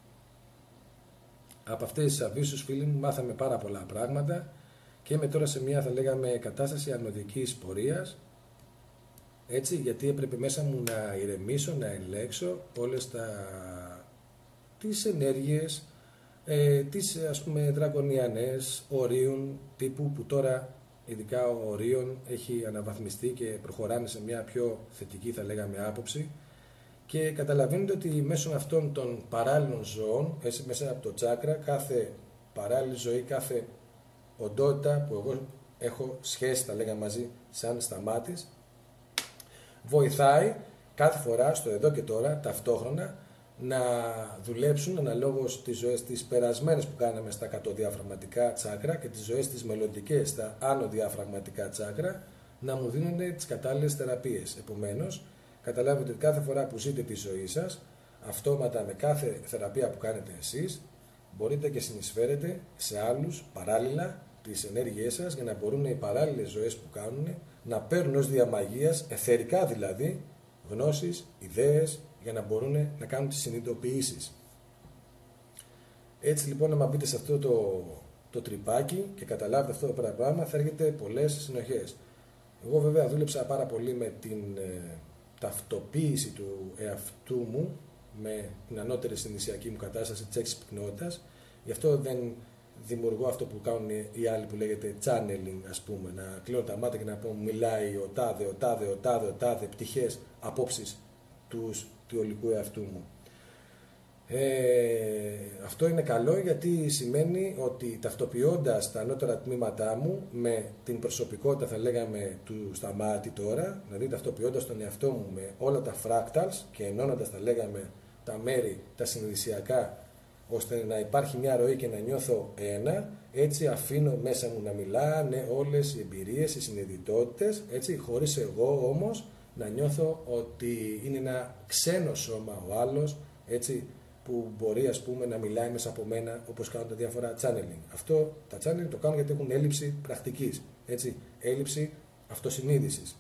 Από αυτές τις αβύσσους, φίλοι μου, μάθαμε πάρα πολλά πράγματα και είμαι τώρα σε μια, θα λέγαμε, κατάσταση αρνοδικής πορείας, έτσι, γιατί έπρεπε μέσα μου να ηρεμήσω, να ελέγξω όλες τα, τις ενέργειες, ε, τις, ας πούμε, δρακονιανές, ορίων τύπου, που τώρα ειδικά ο ορίων έχει αναβαθμιστεί και προχωράνε σε μια πιο θετική, θα λέγαμε, άποψη, και καταλαβαίνετε ότι μέσω αυτών των παράλληλων ζωών, έτσι, μέσα από το τσάκρα, κάθε παράλληλη ζωή, κάθε οντότητα που εγώ έχω σχέση, θα λέγαμε, μαζί σαν σταμάτης, βοηθάει κάθε φορά στο εδώ και τώρα ταυτόχρονα να δουλέψουν αναλόγως τις ζωές τις περασμένες που κάναμε στα κατωδιαφραγματικά τσάκρα και τις ζωές τις μελλοντικές στα άνω διαφραγματικά τσάκρα, να μου δίνουν τις κατάλληλες θεραπείες. Επομένως, καταλάβετε ότι κάθε φορά που ζείτε τη ζωή σας, αυτόματα με κάθε θεραπεία που κάνετε εσείς, μπορείτε και συνεισφέρετε σε άλλους παράλληλα τις ενέργειές σας, για να μπορούν οι παράλληλες ζωές που κάνουν να παίρνουν ως διαμαγείας, εθερικά δηλαδή, γνώσεις, ιδέες, για να μπορούν να κάνουν τις συνειδητοποιήσεις. Έτσι λοιπόν, άμα μπείτε σε αυτό το, το τρυπάκι και καταλάβετε αυτό το πράγμα, θα έρχεται πολλές συνοχές. Εγώ βέβαια δούλεψα πάρα πολύ με την ε, ταυτοποίηση του εαυτού μου, με την ανώτερη συνειδησιακή μου κατάσταση της έξι πυκνότητας. Γι' αυτό δεν δημιουργώ αυτό που κάνουν οι άλλοι που λέγεται channeling, ας πούμε, να κλείνω τα μάτια και να πω μιλάει ο τάδε, ο τάδε, ο τάδε, ο τάδε, πτυχές, απόψεις του, του ολικού εαυτού μου. Ε, αυτό είναι καλό γιατί σημαίνει ότι ταυτοποιώντας τα ανώτερα τμήματά μου με την προσωπικότητα, θα λέγαμε, του Σταμάτη τώρα, δηλαδή ταυτοποιώντας τον εαυτό μου με όλα τα fractals και ενώνοντας, θα λέγαμε, τα μέρη, τα συνειδησιακά, ώστε να υπάρχει μια ροή και να νιώθω ένα, έτσι αφήνω μέσα μου να μιλάνε όλες οι εμπειρίες, οι συνειδητότητες, έτσι, χωρίς εγώ όμως να νιώθω ότι είναι ένα ξένο σώμα ο άλλος, έτσι, που μπορεί, ας πούμε, να μιλάει μέσα από μένα, όπως κάνουν τα διάφορα channeling. Αυτό τα channeling το κάνουν γιατί έχουν έλλειψη πρακτικής, έτσι, έλλειψη αυτοσυνείδησης.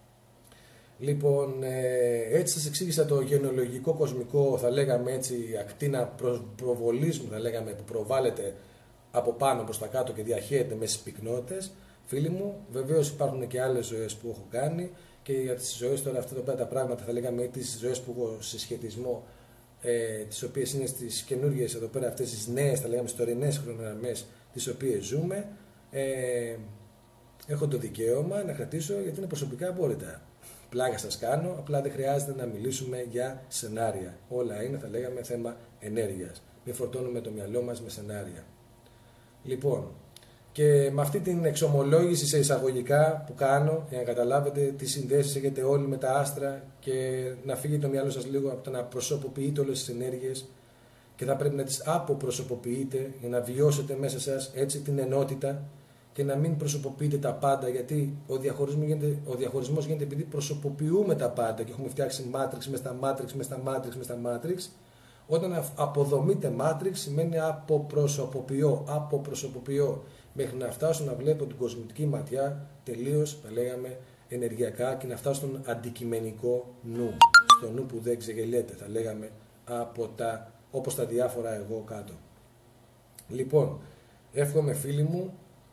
Λοιπόν, έτσι σας εξήγησα το γενεολογικό κοσμικό, θα λέγαμε έτσι, ακτίνα προ, προβολής μου, θα λέγαμε, που προβάλλεται από πάνω προς τα κάτω και διαχέεται με στις πυκνότητες. Φίλοι μου, βεβαίως υπάρχουν και άλλες ζωές που έχω κάνει και για τις ζωές τώρα, αυτά τα πράγματα, θα λέγαμε, τις ζωές που έχω σε σχετισμό, ε, τις οποίες είναι στις καινούργιες εδώ πέρα, αυτές τις νέες, θα λέγαμε, τωρινές χρονογραμμές τις οποίες ζούμε, ε, έχω το δικαίωμα να κρατήσω, γιατί είναι προσωπικά απόρριτα. Πλάκα σας κάνω, απλά δεν χρειάζεται να μιλήσουμε για σενάρια. Όλα είναι, θα λέγαμε, θέμα ενέργειας. Μην φορτώνουμε το μυαλό μας με σενάρια. Λοιπόν, και με αυτή την εξομολόγηση σε εισαγωγικά που κάνω, για να καταλάβετε τι συνδέσεις έχετε όλοι με τα άστρα και να φύγει το μυαλό σας λίγο από το να προσωποποιείτε όλες τις ενέργειες και θα πρέπει να τις αποπροσωποποιείτε για να βιώσετε μέσα σας έτσι την ενότητα και να μην προσωποποιείτε τα πάντα, γιατί ο διαχωρισμός γίνεται, ο διαχωρισμός γίνεται επειδή προσωποποιούμε τα πάντα και έχουμε φτιάξει Matrix μες στα Matrix, μες στα Matrix, μες στα Matrix. Όταν αποδομείτε Matrix σημαίνει αποπροσωποποιώ, αποπροσωποποιώ, μέχρι να φτάσω να βλέπω την κοσμική ματιά τελείως, θα λέγαμε, ενεργειακά και να φτάσω στον αντικειμενικό νου, στο νου που δεν ξεγελιέται, θα λέγαμε, από τα, όπως τα διάφορα εγώ κάτω. Λοιπόν, εύχομαι, φίλοι μου,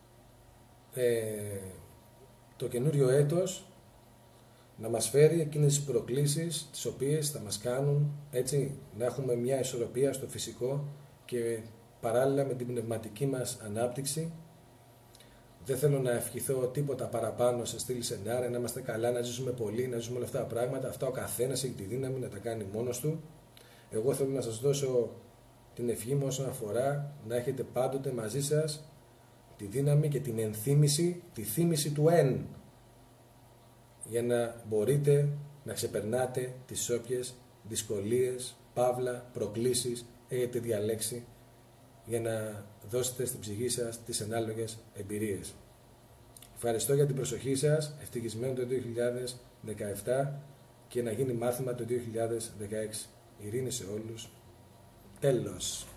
Ε, το καινούριο έτος να μας φέρει εκείνες τις προκλήσεις τις οποίες θα μας κάνουν, έτσι, να έχουμε μια ισορροπία στο φυσικό και παράλληλα με την πνευματική μας ανάπτυξη. Δεν θέλω να ευχηθώ τίποτα παραπάνω σε στήλη σενάρια, να είμαστε καλά, να ζήσουμε πολύ, να ζήσουμε όλα αυτά τα πράγματα. Αυτά ο καθένας έχει τη δύναμη να τα κάνει μόνος του. Εγώ θέλω να σας δώσω την ευχή μου όσον αφορά να έχετε πάντοτε μαζί σας τη δύναμη και την ενθύμηση, τη θύμηση του εν, για να μπορείτε να ξεπερνάτε τις όποιες δυσκολίες, παύλα, προκλήσεις έχετε διαλέξει για να δώσετε στην ψυχή σας τις ανάλογες εμπειρίες. Ευχαριστώ για την προσοχή σας, ευτυχισμένο το δύο χιλιάδες δεκαεπτά και να γίνει μάθημα το δύο χιλιάδες δεκαέξι. Ειρήνη σε όλους. Τέλος.